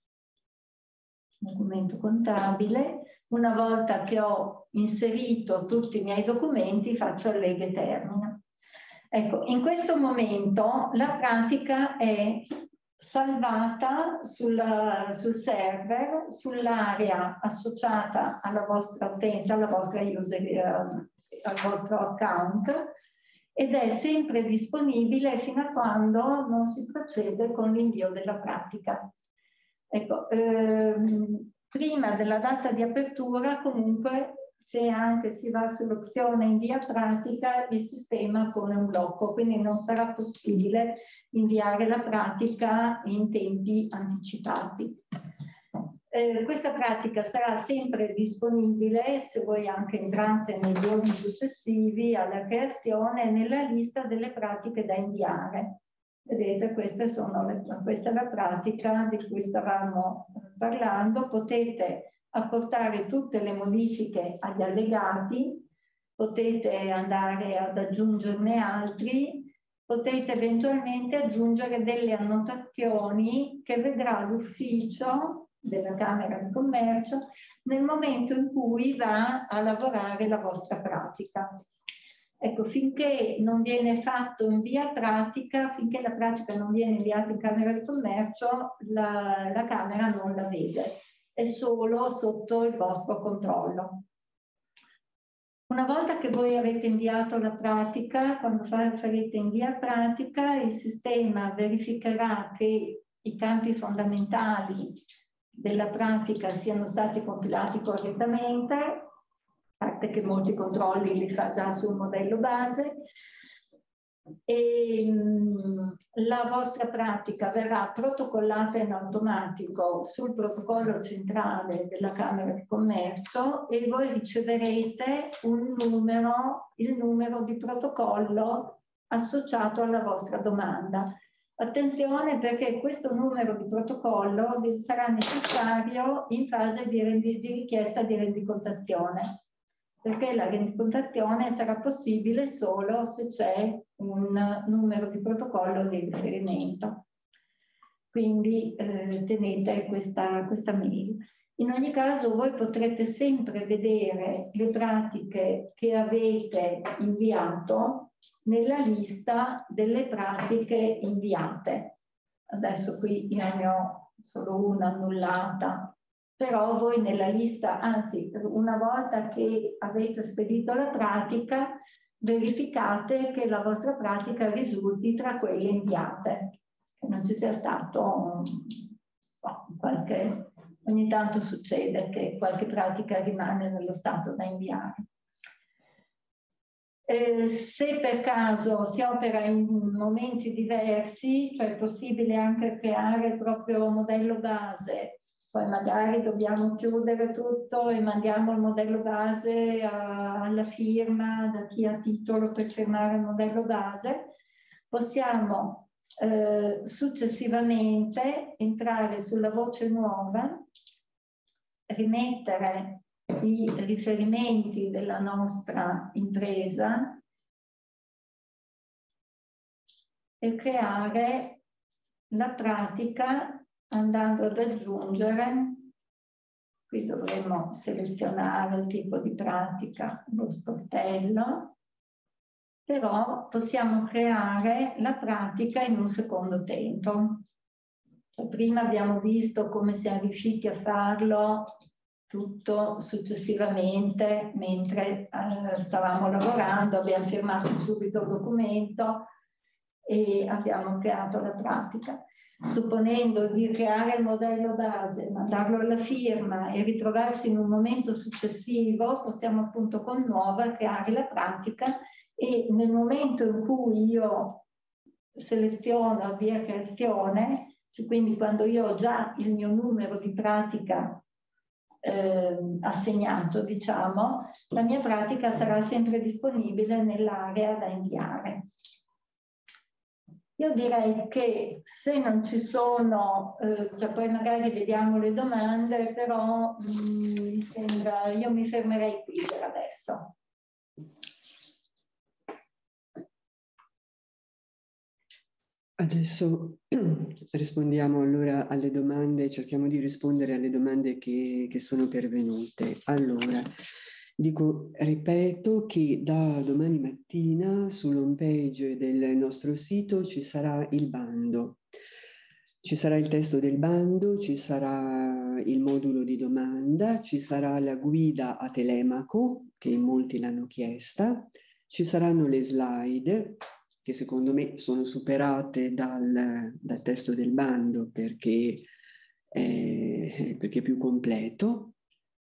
documento contabile. Una volta che ho inserito tutti i miei documenti faccio allega e termina. Ecco, in questo momento la pratica è salvata sul, sul server, sull'area associata alla vostra utente, alla vostra user, eh, al vostro account, ed è sempre disponibile fino a quando non si procede con l'invio della pratica. Ecco, ehm, prima della data di apertura comunque, se anche si va sull'opzione invia pratica, il sistema pone un blocco, quindi non sarà possibile inviare la pratica in tempi anticipati. Eh, questa pratica sarà sempre disponibile, se voi anche entrate nei giorni successivi alla creazione, nella lista delle pratiche da inviare. Vedete, queste sono le, questa è la pratica di cui stavamo parlando. Potete apportare tutte le modifiche agli allegati, potete andare ad aggiungerne altri, potete eventualmente aggiungere delle annotazioni che vedrà l'ufficio della Camera di Commercio nel momento in cui va a lavorare la vostra pratica. Ecco, finché non viene fatto in via pratica, finché la pratica non viene inviata in Camera di Commercio, la, la Camera non la vede, è solo sotto il vostro controllo. Una volta che voi avete inviato la pratica, quando farete in via pratica, il sistema verificherà che i campi fondamentali della pratica siano stati compilati correttamente, a parte che molti controlli li fa già sul modello base, e mh, la vostra pratica verrà protocollata in automatico sul protocollo centrale della Camera di Commercio e voi riceverete un numero, il numero di protocollo associato alla vostra domanda. Attenzione, perché questo numero di protocollo vi sarà necessario in fase di, rendi, di richiesta di rendicontazione, perché la rendicontazione sarà possibile solo se c'è un numero di protocollo di riferimento. Quindi eh, tenete questa, questa mail. In ogni caso voi potrete sempre vedere le pratiche che avete inviato nella lista delle pratiche inviate. Adesso qui io ne ho solo una annullata, però voi nella lista, anzi una volta che avete spedito la pratica, verificate che la vostra pratica risulti tra quelle inviate, che non ci sia stato un, qualche, ogni tanto succede che qualche pratica rimane nello stato da inviare. Eh, se per caso si opera in momenti diversi, cioè è possibile anche creare il proprio modello base, poi magari dobbiamo chiudere tutto e mandiamo il modello base a, alla firma da chi ha titolo per firmare il modello base, possiamo eh, successivamente entrare sulla voce nuova, rimettere i riferimenti della nostra impresa e creare la pratica andando ad aggiungere, qui dovremo selezionare il tipo di pratica, lo sportello, però possiamo creare la pratica in un secondo tempo. Cioè, prima abbiamo visto come siamo riusciti a farlo tutto successivamente mentre eh, stavamo lavorando, abbiamo firmato subito il documento e abbiamo creato la pratica. Supponendo di creare il modello base, mandarlo alla firma e ritrovarsi in un momento successivo, possiamo appunto con nuova creare la pratica e nel momento in cui io seleziono avvia creazione, cioè quindi quando io ho già il mio numero di pratica Eh, assegnato, diciamo, la mia pratica sarà sempre disponibile nell'area da inviare. Io direi che se non ci sono, eh, cioè poi magari vediamo le domande, però mh, mi sembra, io mi fermerei qui per adesso. Adesso rispondiamo allora alle domande, cerchiamo di rispondere alle domande che, che sono pervenute. Allora, dico, ripeto che da domani mattina sull'home page del nostro sito ci sarà il bando. Ci sarà il testo del bando, ci sarà il modulo di domanda, ci sarà la guida a Telemaco, che in molti l'hanno chiesta, ci saranno le slide, che secondo me sono superate dal, dal testo del bando perché, eh, perché è più completo,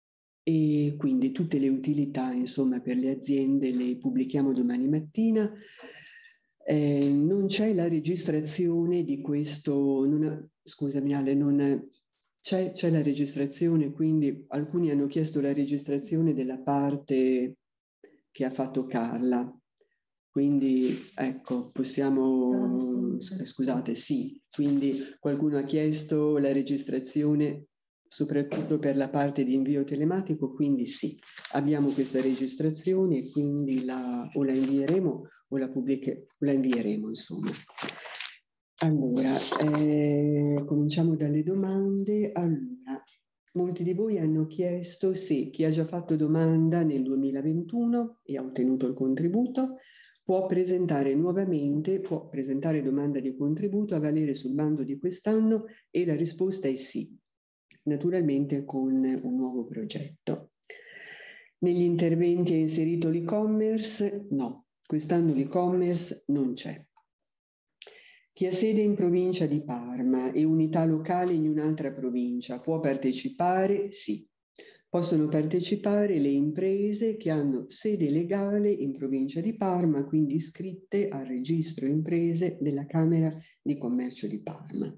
e quindi tutte le utilità, insomma, per le aziende le pubblichiamo domani mattina. Eh, non c'è la registrazione di questo, non ha, scusami Ale, non c'è, c'è la registrazione, quindi alcuni hanno chiesto la registrazione della parte che ha fatto Carla. Quindi ecco, possiamo, scusate, sì, quindi qualcuno ha chiesto la registrazione soprattutto per la parte di invio telematico, quindi sì, abbiamo questa registrazione e quindi la, o la invieremo o la, pubbliche, la invieremo, insomma. Allora, eh, cominciamo dalle domande. Allora, molti di voi hanno chiesto se chi ha già fatto domanda nel duemilaventuno e ha ottenuto il contributo può presentare nuovamente, può presentare domanda di contributo a valere sul bando di quest'anno, e la risposta è sì, naturalmente con un nuovo progetto. Negli interventi è inserito l'e-commerce? No, quest'anno l'e-commerce non c'è. Chi ha sede in provincia di Parma e unità locale in un'altra provincia può partecipare? Sì. Possono partecipare le imprese che hanno sede legale in provincia di Parma, quindi iscritte al registro imprese della Camera di Commercio di Parma.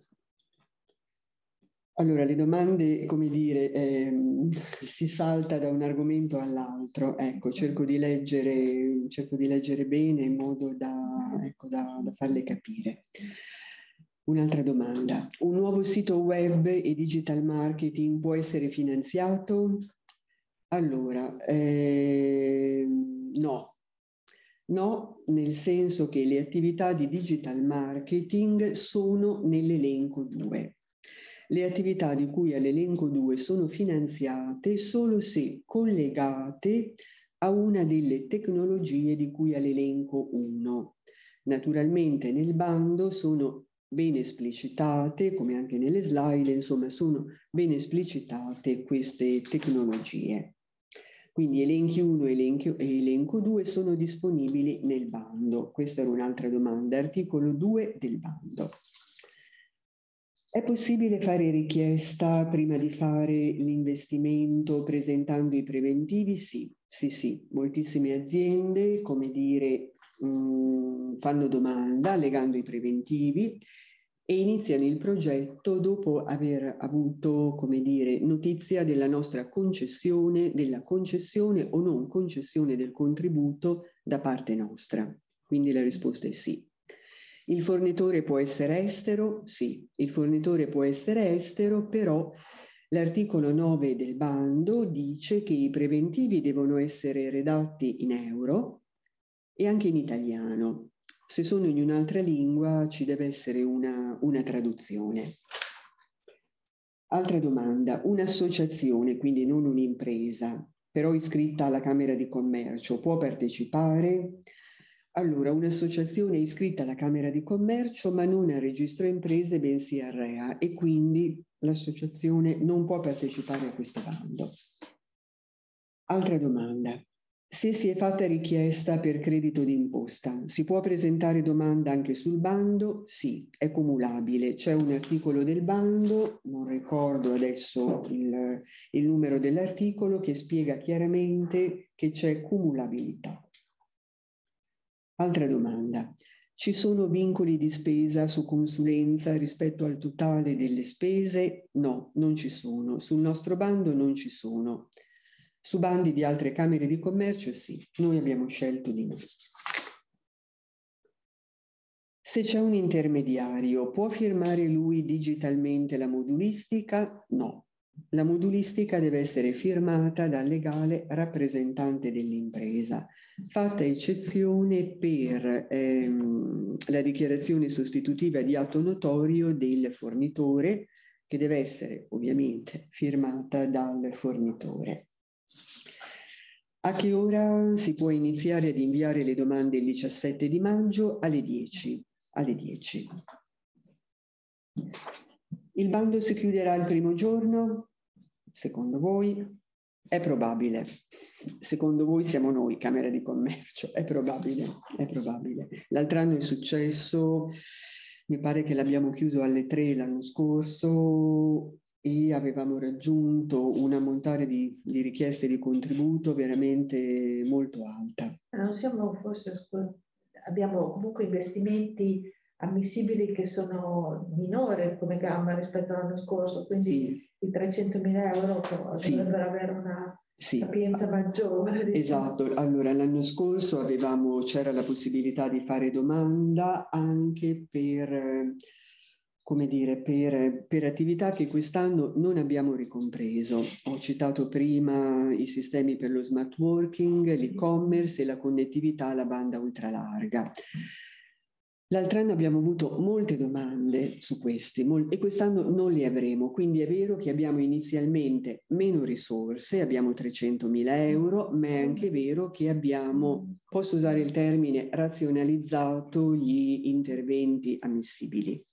Allora, le domande, come dire, ehm, si salta da un argomento all'altro. Ecco, cerco di leggere, cerco di leggere bene in modo da, ecco, da, da farle capire. Un'altra domanda. Un nuovo sito web e digital marketing può essere finanziato? Allora, eh, no. No, nel senso che le attività di digital marketing sono nell'elenco due. Le attività di cui all'elenco due sono finanziate solo se collegate a una delle tecnologie di cui all'elenco uno. Naturalmente nel bando sono ben esplicitate, come anche nelle slide, insomma sono ben esplicitate queste tecnologie. Quindi elenchi uno e elenco, elenco due sono disponibili nel bando. Questa era un'altra domanda, articolo due del bando. È possibile fare richiesta prima di fare l'investimento presentando i preventivi? Sì, sì, sì. Moltissime aziende, come dire, mh, fanno domanda allegando i preventivi e iniziano il progetto dopo aver avuto, come dire, notizia della nostra concessione, della concessione o non concessione del contributo da parte nostra. Quindi la risposta è sì. Il fornitore può essere estero? Sì, il fornitore può essere estero, però l'articolo nove del bando dice che i preventivi devono essere redatti in euro e anche in italiano. Se sono in un'altra lingua ci deve essere una, una traduzione. Altra domanda, un'associazione, quindi non un'impresa, però iscritta alla Camera di Commercio, può partecipare? Allora, un'associazione è iscritta alla Camera di Commercio ma non al registro imprese bensì al R E A e quindi l'associazione non può partecipare a questo bando. Altra domanda. Se si è fatta richiesta per credito d'imposta, si può presentare domanda anche sul bando? Sì, è cumulabile. C'è un articolo del bando, non ricordo adesso il, il numero dell'articolo, che spiega chiaramente che c'è cumulabilità. Altra domanda. Ci sono vincoli di spesa su consulenza rispetto al totale delle spese? No, non ci sono. Sul nostro bando non ci sono. Su bandi di altre camere di commercio sì, noi abbiamo scelto di no. Se c'è un intermediario, può firmare lui digitalmente la modulistica? No. La modulistica deve essere firmata dal legale rappresentante dell'impresa, fatta eccezione per ehm, la dichiarazione sostitutiva di atto notorio del fornitore, che deve essere ovviamente firmata dal fornitore. A che ora si può iniziare ad inviare le domande il diciassette di maggio? Alle dieci. Alle dieci. Il bando si chiuderà il primo giorno? Secondo voi? È probabile. Secondo voi siamo noi, Camera di Commercio. È probabile, è probabile. L'altro anno è successo, mi pare che l'abbiamo chiuso alle tre l'anno scorso e avevamo raggiunto un ammontare di, di richieste di contributo veramente molto alta. Non siamo forse, abbiamo comunque investimenti ammissibili che sono minori come gamma rispetto all'anno scorso, quindi sì. I trecentomila euro sì. Dovrebbero avere una sì. Capienza maggiore. Esatto, allora l'anno scorso avevamo, c'era la possibilità di fare domanda anche per, come dire, per, per attività che quest'anno non abbiamo ricompreso. Ho citato prima i sistemi per lo smart working, l'e-commerce e la connettività alla banda ultralarga. L'altro anno abbiamo avuto molte domande su questi e quest'anno non le avremo, quindi è vero che abbiamo inizialmente meno risorse, abbiamo trecentomila euro, ma è anche vero che abbiamo, posso usare il termine, razionalizzato gli interventi ammissibili.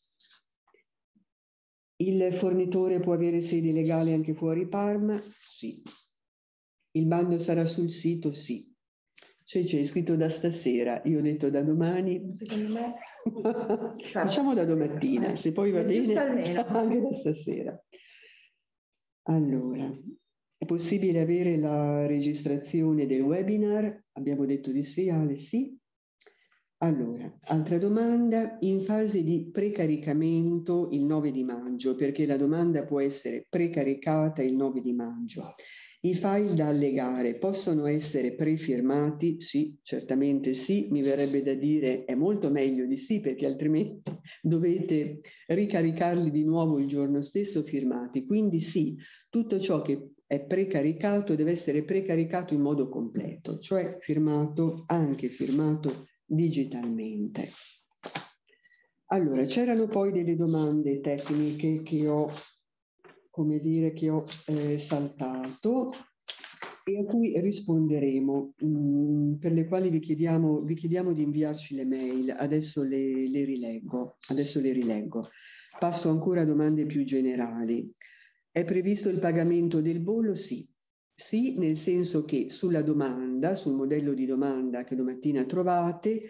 Il fornitore può avere sede legale anche fuori Parma? Sì. Il bando sarà sul sito? Sì. Cioè c'è scritto da stasera, io ho detto da domani, secondo me facciamo da domattina, se poi va bene anche da stasera. Allora, è possibile avere la registrazione del webinar? Abbiamo detto di sì, Ale, sì. Allora, altra domanda, in fase di precaricamento il nove di maggio, perché la domanda può essere precaricata il nove di maggio. I file da allegare possono essere prefirmati? Sì, certamente sì, mi verrebbe da dire è molto meglio di sì perché altrimenti dovete ricaricarli di nuovo il giorno stesso firmati. Quindi sì, tutto ciò che è precaricato deve essere precaricato in modo completo, cioè firmato, anche firmato digitalmente. Allora, c'erano poi delle domande tecniche che ho come dire, che ho eh, saltato e a cui risponderemo, mh, per le quali vi chiediamo, vi chiediamo di inviarci le mail. Adesso le, le rileggo. Adesso le rileggo. Passo ancora a domande più generali. È previsto il pagamento del bollo? Sì. Sì, nel senso che sulla domanda, sul modello di domanda che domattina trovate,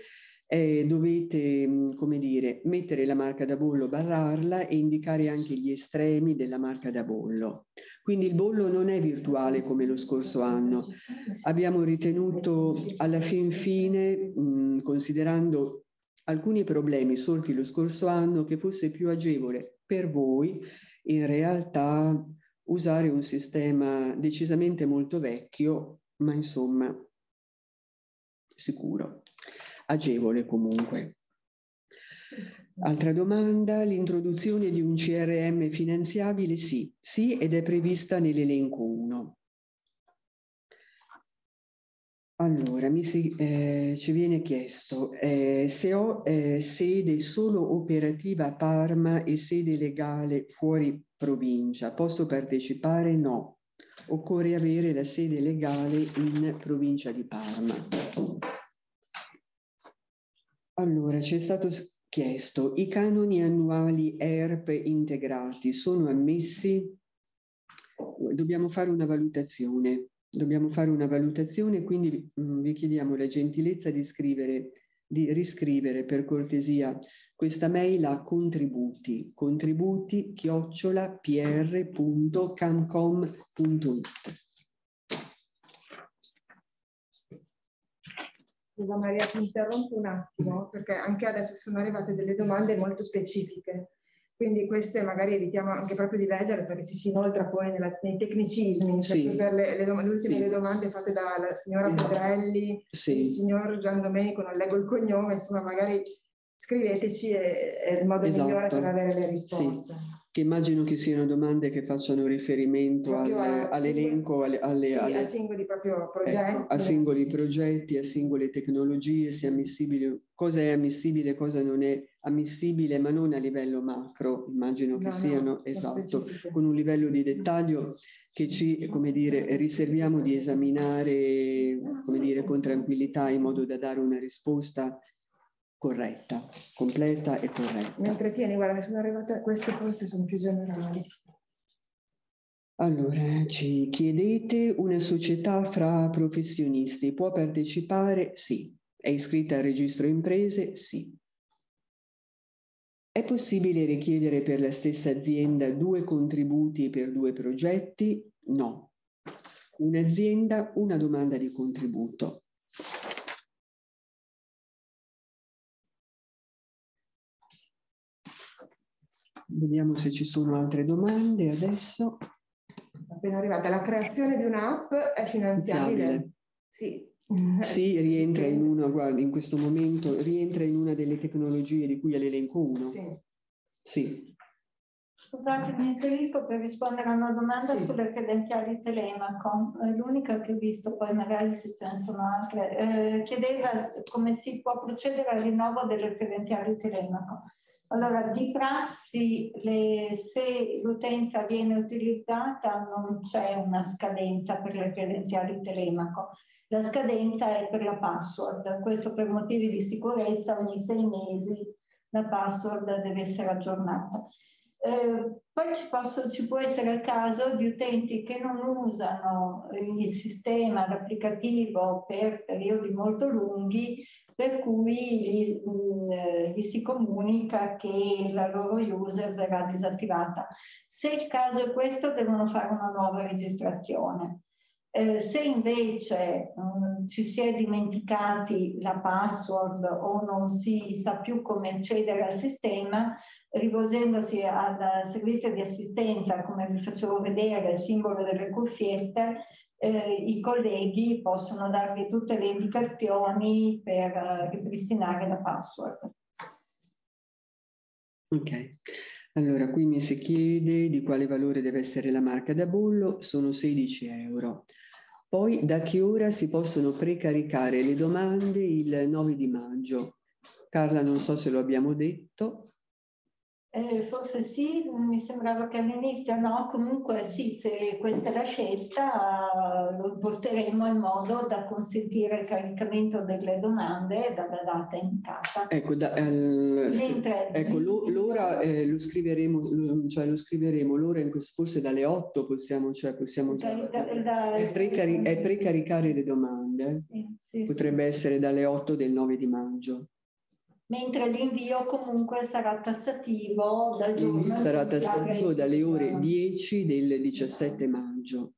eh, dovete, come dire, mettere la marca da bollo, barrarla e indicare anche gli estremi della marca da bollo. Quindi il bollo non è virtuale come lo scorso anno. Abbiamo ritenuto alla fin fine, mh, considerando alcuni problemi sorti lo scorso anno, che fosse più agevole per voi in realtà usare un sistema decisamente molto vecchio, ma insomma sicuro, agevole comunque. Altra domanda, l'introduzione di un C R M finanziabile? Sì, sì, ed è prevista nell'elenco uno. Allora, mi si, eh, ci viene chiesto eh, se ho eh, sede solo operativa a Parma e sede legale fuori provincia, posso partecipare? No, occorre avere la sede legale in provincia di Parma. Allora, ci è stato chiesto, i canoni annuali E R P integrati sono ammessi? Dobbiamo fare una valutazione. Dobbiamo fare una valutazione, quindi mh, vi chiediamo la gentilezza di scrivere, di riscrivere per cortesia questa mail a contributi, contributi chiocciola pr punto camcom punto it. Scusa Maria, ti interrompo un attimo, perché anche adesso sono arrivate delle domande molto specifiche. Quindi queste magari evitiamo anche proprio di leggere perché ci si inoltra poi nella, nei tecnicismi, sì. Per le, le, le ultime sì. le domande fatte dalla signora esatto. Pedrelli, sì. il signor Gian Domenico, non leggo il cognome, insomma magari scriveteci e è il modo esatto. migliore per avere le risposte. Sì. Che immagino che siano domande che facciano riferimento al, all'elenco, alle, alle, sì, alle, a singoli proprio progetti. Ecco, a singoli progetti, a singole tecnologie, se è ammissibile, cosa è ammissibile, cosa non è ammissibile, ma non a livello macro, immagino che no, siano, no, esatto, specifiche. Con un livello di dettaglio che ci, come dire, riserviamo di esaminare, come dire, con tranquillità in modo da dare una risposta corretta, completa e corretta. Mentre tieni, guarda, mi sono arrivate, queste forse sono più generali. Allora, ci chiedete, una società fra professionisti può partecipare? Sì. È iscritta al registro imprese? Sì. È possibile richiedere per la stessa azienda due contributi per due progetti? No. Un'azienda, una domanda di contributo. Vediamo se ci sono altre domande adesso. Appena arrivata, la creazione di un'app è finanziabile? Sì. Sì, rientra in una, guardi, in questo momento rientra in una delle tecnologie di cui è l'elenco uno. Sì. Sì. Scusate, mi inserisco per rispondere a una domanda sì. sulle credenziali Telemaco. L'unica che ho visto, poi magari se ce ne sono altre, eh, chiedeva come si può procedere al rinnovo delle credenziali Telemaco. Allora, di prassi, le, se l'utenza viene utilizzata non c'è una scadenza per le credenziali Telemaco. La scadenza è per la password. Questo per motivi di sicurezza ogni sei mesi la password deve essere aggiornata. Eh, poi ci, posso, ci può essere il caso di utenti che non usano il sistema, l'applicativo per periodi molto lunghi, per cui gli, mh, gli si comunica che la loro user verrà disattivata. Se il caso è questo, devono fare una nuova registrazione. Eh, se invece mh, ci si è dimenticati la password o non si sa più come accedere al sistema, rivolgendosi al servizio di assistenza, come vi facevo vedere, il simbolo delle cuffiette, eh, i colleghi possono darvi tutte le indicazioni per uh, ripristinare la password. Ok, allora qui mi si chiede di quale valore deve essere la marca da bollo, sono sedici euro. Poi da che ora si possono precaricare le domande il nove di maggio? Carla, non so se lo abbiamo detto. Eh, forse sì, mi sembrava che all'inizio no, comunque sì, se questa è la scelta lo imposteremo in modo da consentire il caricamento delle domande dalla data indicata. Ecco, da, eh, Mentre, ecco l'ora eh, lo scriveremo, lo, cioè lo scriveremo l'ora in questo, forse dalle otto possiamo, cioè possiamo già, da, è, precari, è precaricare le domande, sì, sì, potrebbe sì. essere dalle otto del nove di maggio. mentre l'invio comunque sarà tassativo dal giorno. L'invio sarà tassativo dalle ore dieci del diciassette maggio.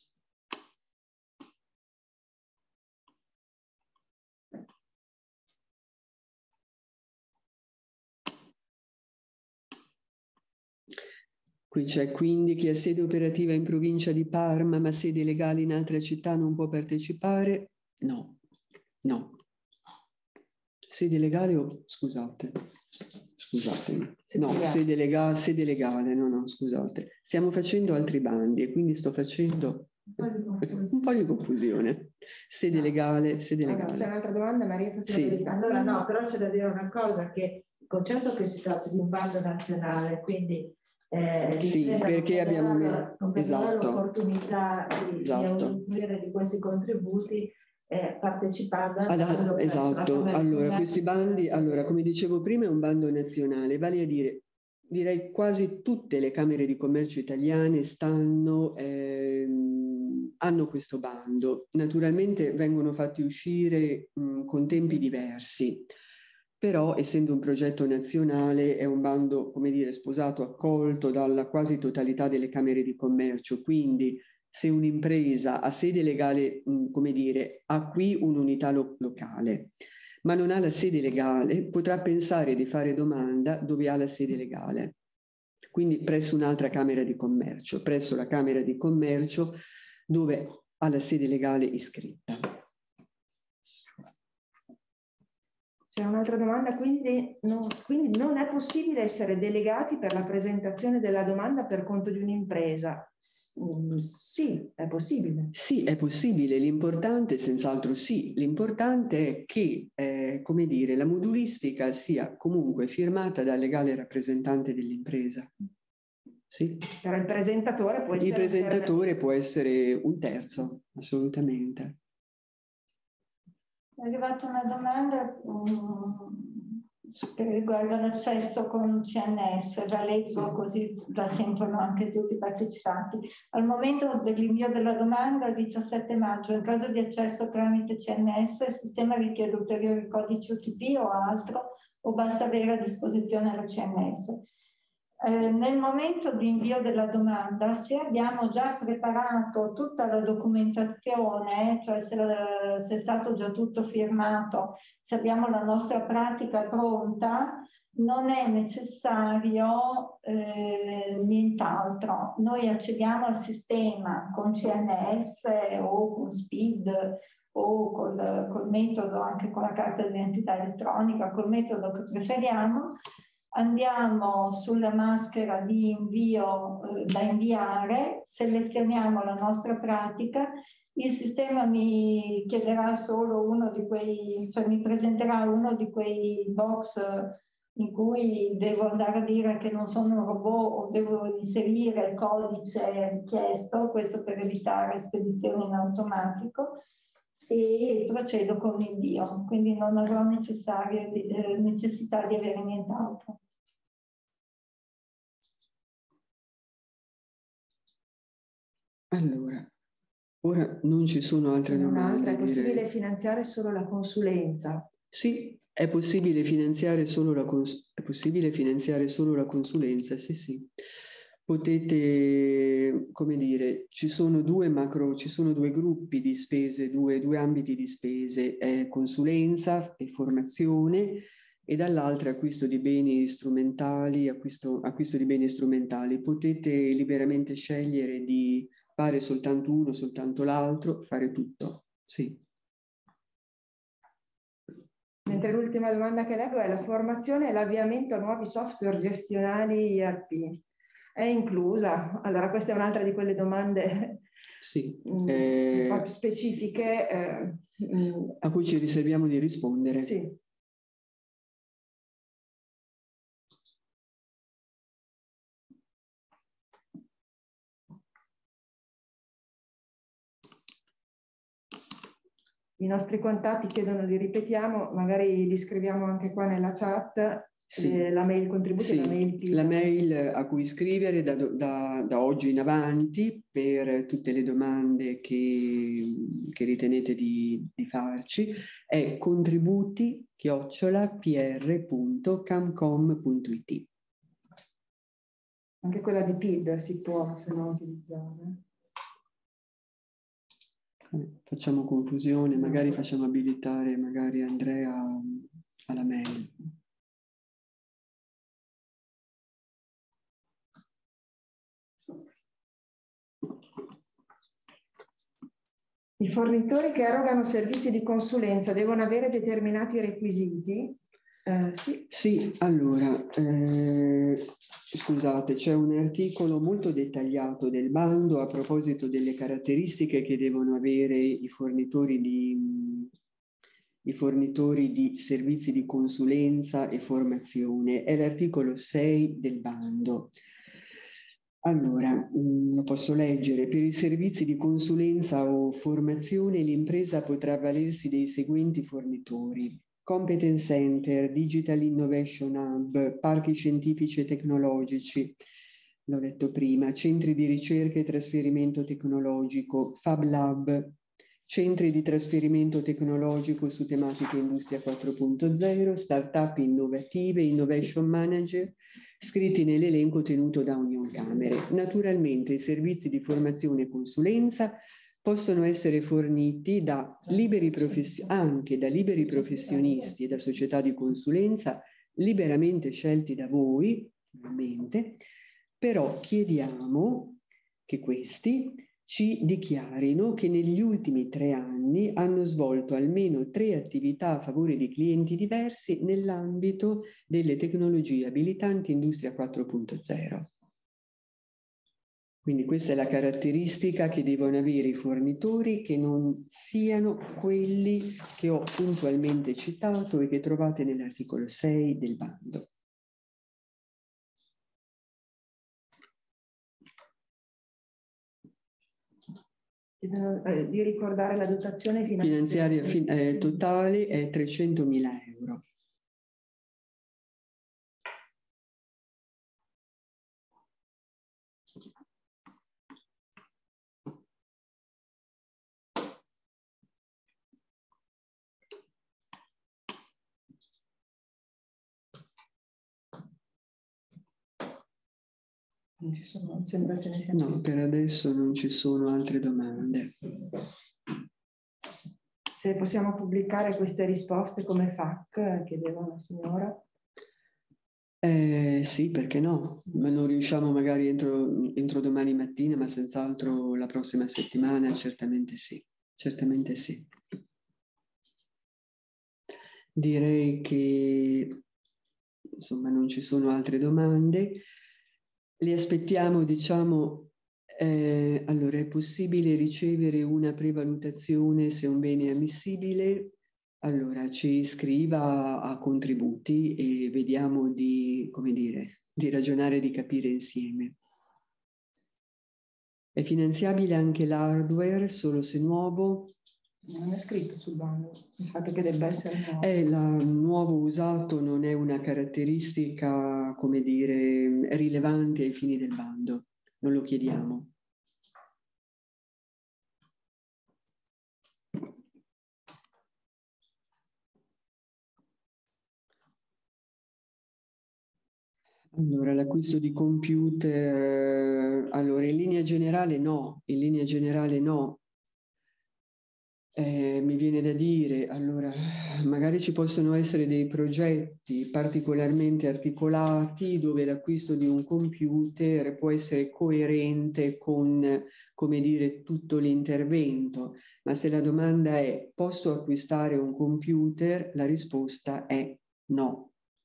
Qui c'è quindi chi ha sede operativa in provincia di Parma ma sede legale in altra città non può partecipare? No, no. Sede legale o scusate, scusatemi, no, sede legale, sede legale, no, no, scusate. Stiamo facendo altri bandi e quindi sto facendo un po' di confusione. Sede legale, sede legale. Allora, c'è un'altra domanda, Maria? Sì. Allora no, però c'è da dire una cosa, che il concetto che si tratta di un bando nazionale, quindi eh, sì, perché abbiamo non esatto. l'opportunità di, esatto. di usufruire di questi contributi eh, partecipando al bando. Esatto, allora questi bandi, allora come dicevo prima è un bando nazionale, vale a dire, direi quasi tutte le camere di commercio italiane stanno, ehm, hanno questo bando, naturalmente vengono fatti uscire mh, con tempi diversi. Però, essendo un progetto nazionale, è un bando, come dire, sposato, accolto dalla quasi totalità delle camere di commercio. Quindi, se un'impresa ha sede legale, mh, come dire, ha qui un'unità lo- locale, ma non ha la sede legale, potrà pensare di fare domanda dove ha la sede legale. Quindi presso un'altra camera di commercio, presso la camera di commercio dove ha la sede legale iscritta. C'è un'altra domanda, quindi non, quindi non è possibile essere delegati per la presentazione della domanda per conto di un'impresa? Sì, è possibile. Sì, è possibile, l'importante senz'altro sì, l'importante è che, eh, come dire, la modulistica sia comunque firmata dal legale rappresentante dell'impresa. Sì. Però il presentatore può essere... Il presentatore può essere un terzo, assolutamente. È arrivata una domanda um, che riguarda l'accesso con C N S, la leggo così la sentono anche tutti i partecipanti. Al momento dell'invio della domanda, il diciassette maggio, in caso di accesso tramite C N S, il sistema richiede ulteriori codici O T P o altro, o basta avere a disposizione la C N S. Eh, nel momento di invio della domanda, se abbiamo già preparato tutta la documentazione, cioè se, la, se è stato già tutto firmato, se abbiamo la nostra pratica pronta, non è necessario eh, nient'altro. Noi accediamo al sistema con C N S o con SPID o col, col metodo, anche con la carta d'identità elettronica, col metodo che preferiamo. Andiamo sulla maschera di invio eh, da inviare, selezioniamo la nostra pratica, il sistema mi chiederà solo uno di quei, cioè mi presenterà uno di quei box in cui devo andare a dire che non sono un robot o devo inserire il codice richiesto, questo per evitare spedizioni in automatico, e procedo con l'invio, quindi non avrò necessario, eh, necessità di avere nient'altro. Allora, ora non ci sono altre C'è domande. Un'altra, è possibile direi. finanziare solo la consulenza? Sì, è possibile finanziare solo la, cons- è possibile finanziare solo la consulenza, sì sì. Potete, come dire, ci sono due macro, ci sono due gruppi di spese, due, due ambiti di spese, eh, consulenza e formazione, e dall'altra acquisto di beni strumentali, acquisto, acquisto di beni strumentali. Potete liberamente scegliere di fare soltanto uno, soltanto l'altro, fare tutto, sì. Mentre l'ultima domanda che leggo è: la formazione e l'avviamento a nuovi software gestionali I R P è inclusa? Allora, questa è un'altra di quelle domande sì, mh, eh, un po' più specifiche. Eh, mh, a cui ci riserviamo di rispondere. Sì. I nostri contatti chiedono li ripetiamo, magari li scriviamo anche qua nella chat. Sì. Le, la mail contributi, sì. la mail, la mail a cui scrivere da, da, da oggi in avanti per tutte le domande che, che ritenete di, di farci è contributi chiocciola p r punto camcom punto i t. Anche quella di P I D si può, se no, utilizzare. Eh, facciamo confusione, magari facciamo abilitare magari Andrea alla mail. I fornitori che erogano servizi di consulenza devono avere determinati requisiti? Eh, sì. Sì, allora, eh, scusate, c'è un articolo molto dettagliato del bando a proposito delle caratteristiche che devono avere i fornitori di, i fornitori di servizi di consulenza e formazione. È l'articolo sei del bando. Allora, mh, lo posso leggere. Per i servizi di consulenza o formazione l'impresa potrà avvalersi dei seguenti fornitori: Competence Center, Digital Innovation Hub, parchi scientifici e tecnologici, l'ho detto prima, centri di ricerca e trasferimento tecnologico, Fab Lab, centri di trasferimento tecnologico su tematiche Industria quattro punto zero, start-up innovative, innovation manager, scritti nell'elenco tenuto da Unioncamere. Naturalmente i servizi di formazione e consulenza possono essere forniti da liberi anche da liberi professionisti e da società di consulenza liberamente scelti da voi, ovviamente, però chiediamo che questi ci dichiarino che negli ultimi tre anni hanno svolto almeno tre attività a favore di clienti diversi nell'ambito delle tecnologie abilitanti Industria quattro punto zero. Quindi questa è la caratteristica che devono avere i fornitori, che non siano quelli che ho puntualmente citato e che trovate nell'articolo sei del bando. Di ricordare la dotazione finanziaria, finanziaria fin eh, totale è trecentomila euro. Non ci sono, non sembra ce ne siano. No, per adesso non ci sono altre domande. Se possiamo pubblicare queste risposte come F A Q, chiedeva la signora. Eh, sì, perché no? Ma non riusciamo magari entro, entro domani mattina, ma senz'altro la prossima settimana, certamente sì, certamente sì. Direi che insomma non ci sono altre domande. Li aspettiamo, diciamo, eh, allora è possibile ricevere una prevalutazione se un bene è ammissibile? Allora ci scriva a contributi e vediamo di, come dire, di ragionare, di capire insieme. È finanziabile anche l'hardware solo se nuovo? Non è scritto sul bando il fatto che debba essere nuovo. Eh, la, nuovo usato non è una caratteristica, come dire, rilevante ai fini del bando. Non lo chiediamo. Allora, l'acquisto di computer, allora in linea generale no, in linea generale no. Eh, mi viene da dire, allora, magari ci possono essere dei progetti particolarmente articolati dove l'acquisto di un computer può essere coerente con, come dire, tutto l'intervento, ma se la domanda è posso acquistare un computer, la risposta è no.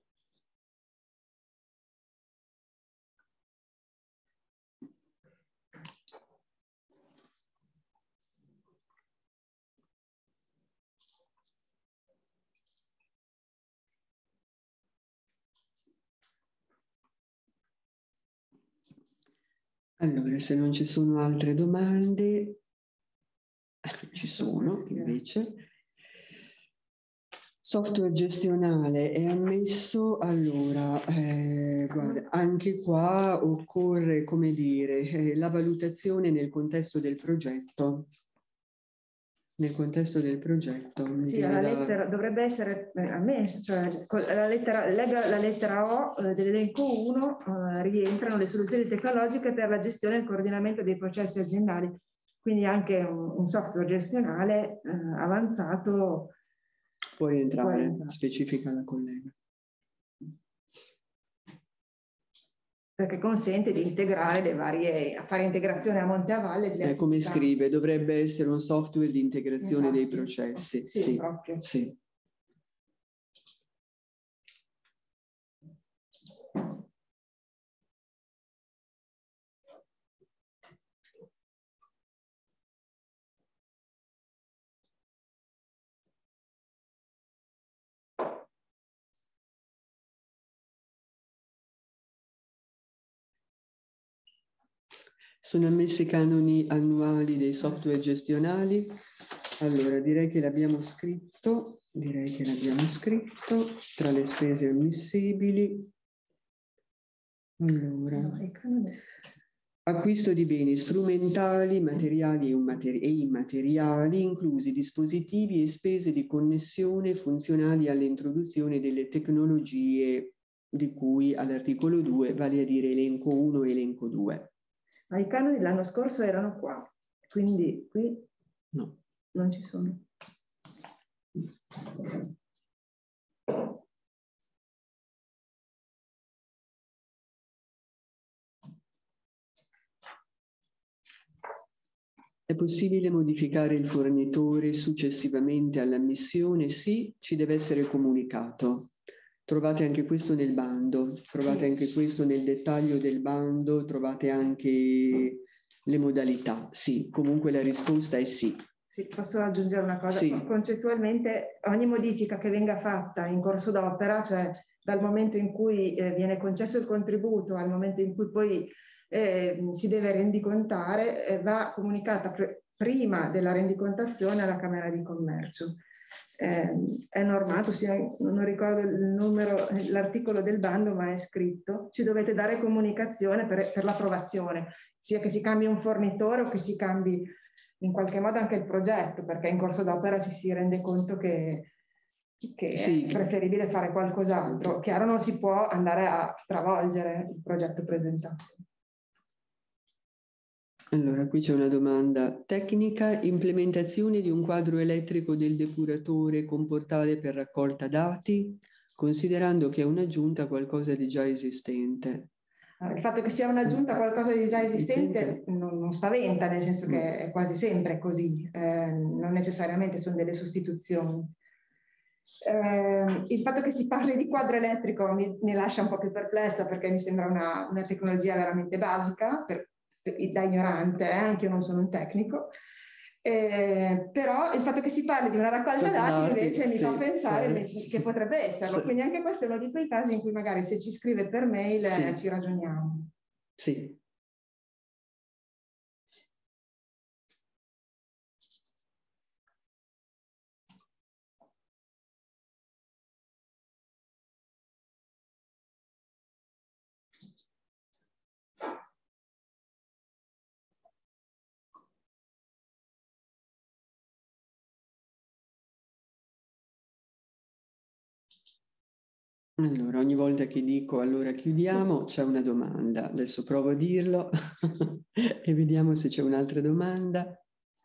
Allora, se non ci sono altre domande, ci sono invece. Software gestionale è ammesso, allora, eh, guarda, anche qua occorre, come dire, eh, la valutazione nel contesto del progetto. Nel contesto del progetto. Sì, la lettera, dovrebbe essere eh, ammesso, cioè la lettera, lega la lettera O eh, dell'elenco uno eh, rientrano le soluzioni tecnologiche per la gestione e il coordinamento dei processi aziendali, quindi anche un, un software gestionale eh, avanzato può rientrare, specifica la collega. Perché consente di integrare le varie, a fare integrazione a monte a valle. È come scrive, dovrebbe essere un software di integrazione Infatti, dei processi. Sì, sì, proprio. Sì. Sono ammessi i canoni annuali dei software gestionali. Allora, direi che l'abbiamo scritto, direi che l'abbiamo scritto tra le spese ammissibili. Allora, acquisto di beni strumentali, materiali e immateriali, inclusi dispositivi e spese di connessione funzionali all'introduzione delle tecnologie di cui all'articolo due, vale a dire elenco uno e elenco due. Ma i canoni l'anno scorso erano qua, quindi qui no. Non ci sono. È possibile modificare il fornitore successivamente all'ammissione? Sì, ci deve essere comunicato. Trovate anche questo nel bando, trovate sì. anche questo nel dettaglio del bando, trovate anche le modalità. Sì, comunque la risposta è sì. Sì, posso aggiungere una cosa? Sì. Concettualmente ogni modifica che venga fatta in corso d'opera, cioè dal momento in cui eh, viene concesso il contributo al momento in cui poi eh, si deve rendicontare, eh, va comunicata pr- prima della rendicontazione alla Camera di Commercio. Eh, è normato, sì, non ricordo il numero, l'articolo del bando, ma è scritto, ci dovete dare comunicazione per, per l'approvazione, sia che si cambi un fornitore o che si cambi in qualche modo anche il progetto, perché in corso d'opera ci si rende conto che, che sì. è preferibile fare qualcos'altro. Chiaro, non si può andare a stravolgere il progetto presentato. Allora, qui c'è una domanda tecnica. Implementazione di un quadro elettrico del depuratore con portale per raccolta dati, considerando che è un'aggiunta a qualcosa di già esistente. Il fatto che sia un'aggiunta a qualcosa di già esistente non, non spaventa, nel senso che è quasi sempre così, eh, non necessariamente sono delle sostituzioni. Eh, il fatto che si parli di quadro elettrico mi, mi lascia un po' più perplessa, perché mi sembra una, una tecnologia veramente basica, per, per, da ignorante, eh, anche io non sono un tecnico. Eh, però il fatto che si parli di una raccolta dati invece mi sì, fa pensare sì. che potrebbe esserlo, sì. Quindi anche questo è uno di quei casi in cui magari se ci scrive per mail sì. eh, ci ragioniamo. Sì. Allora, ogni volta che dico allora chiudiamo, c'è una domanda. Adesso provo a dirlo e vediamo se c'è un'altra domanda.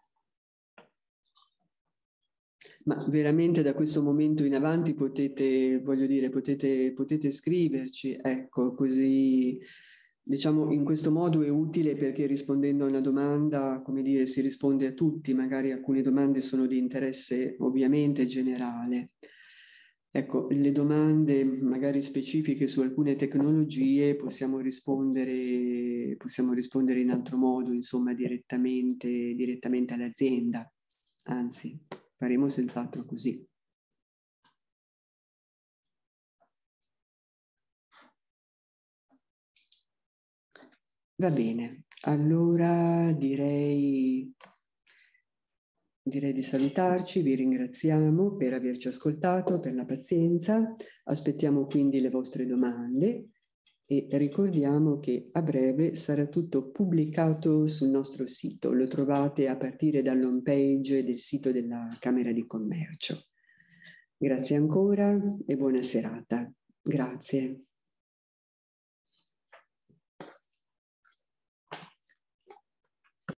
Ma veramente da questo momento in avanti potete, voglio dire, potete, potete scriverci, ecco, così, diciamo, in questo modo è utile perché rispondendo a una domanda, come dire, si risponde a tutti, magari alcune domande sono di interesse ovviamente generale. Ecco, le domande magari specifiche su alcune tecnologie possiamo rispondere, possiamo rispondere in altro modo, insomma, direttamente, direttamente all'azienda. Anzi, faremo senz'altro così. Va bene, allora direi... direi di salutarci, vi ringraziamo per averci ascoltato, per la pazienza, aspettiamo quindi le vostre domande e ricordiamo che a breve sarà tutto pubblicato sul nostro sito, lo trovate a partire dall'home page del sito della Camera di Commercio. Grazie ancora e buona serata. Grazie.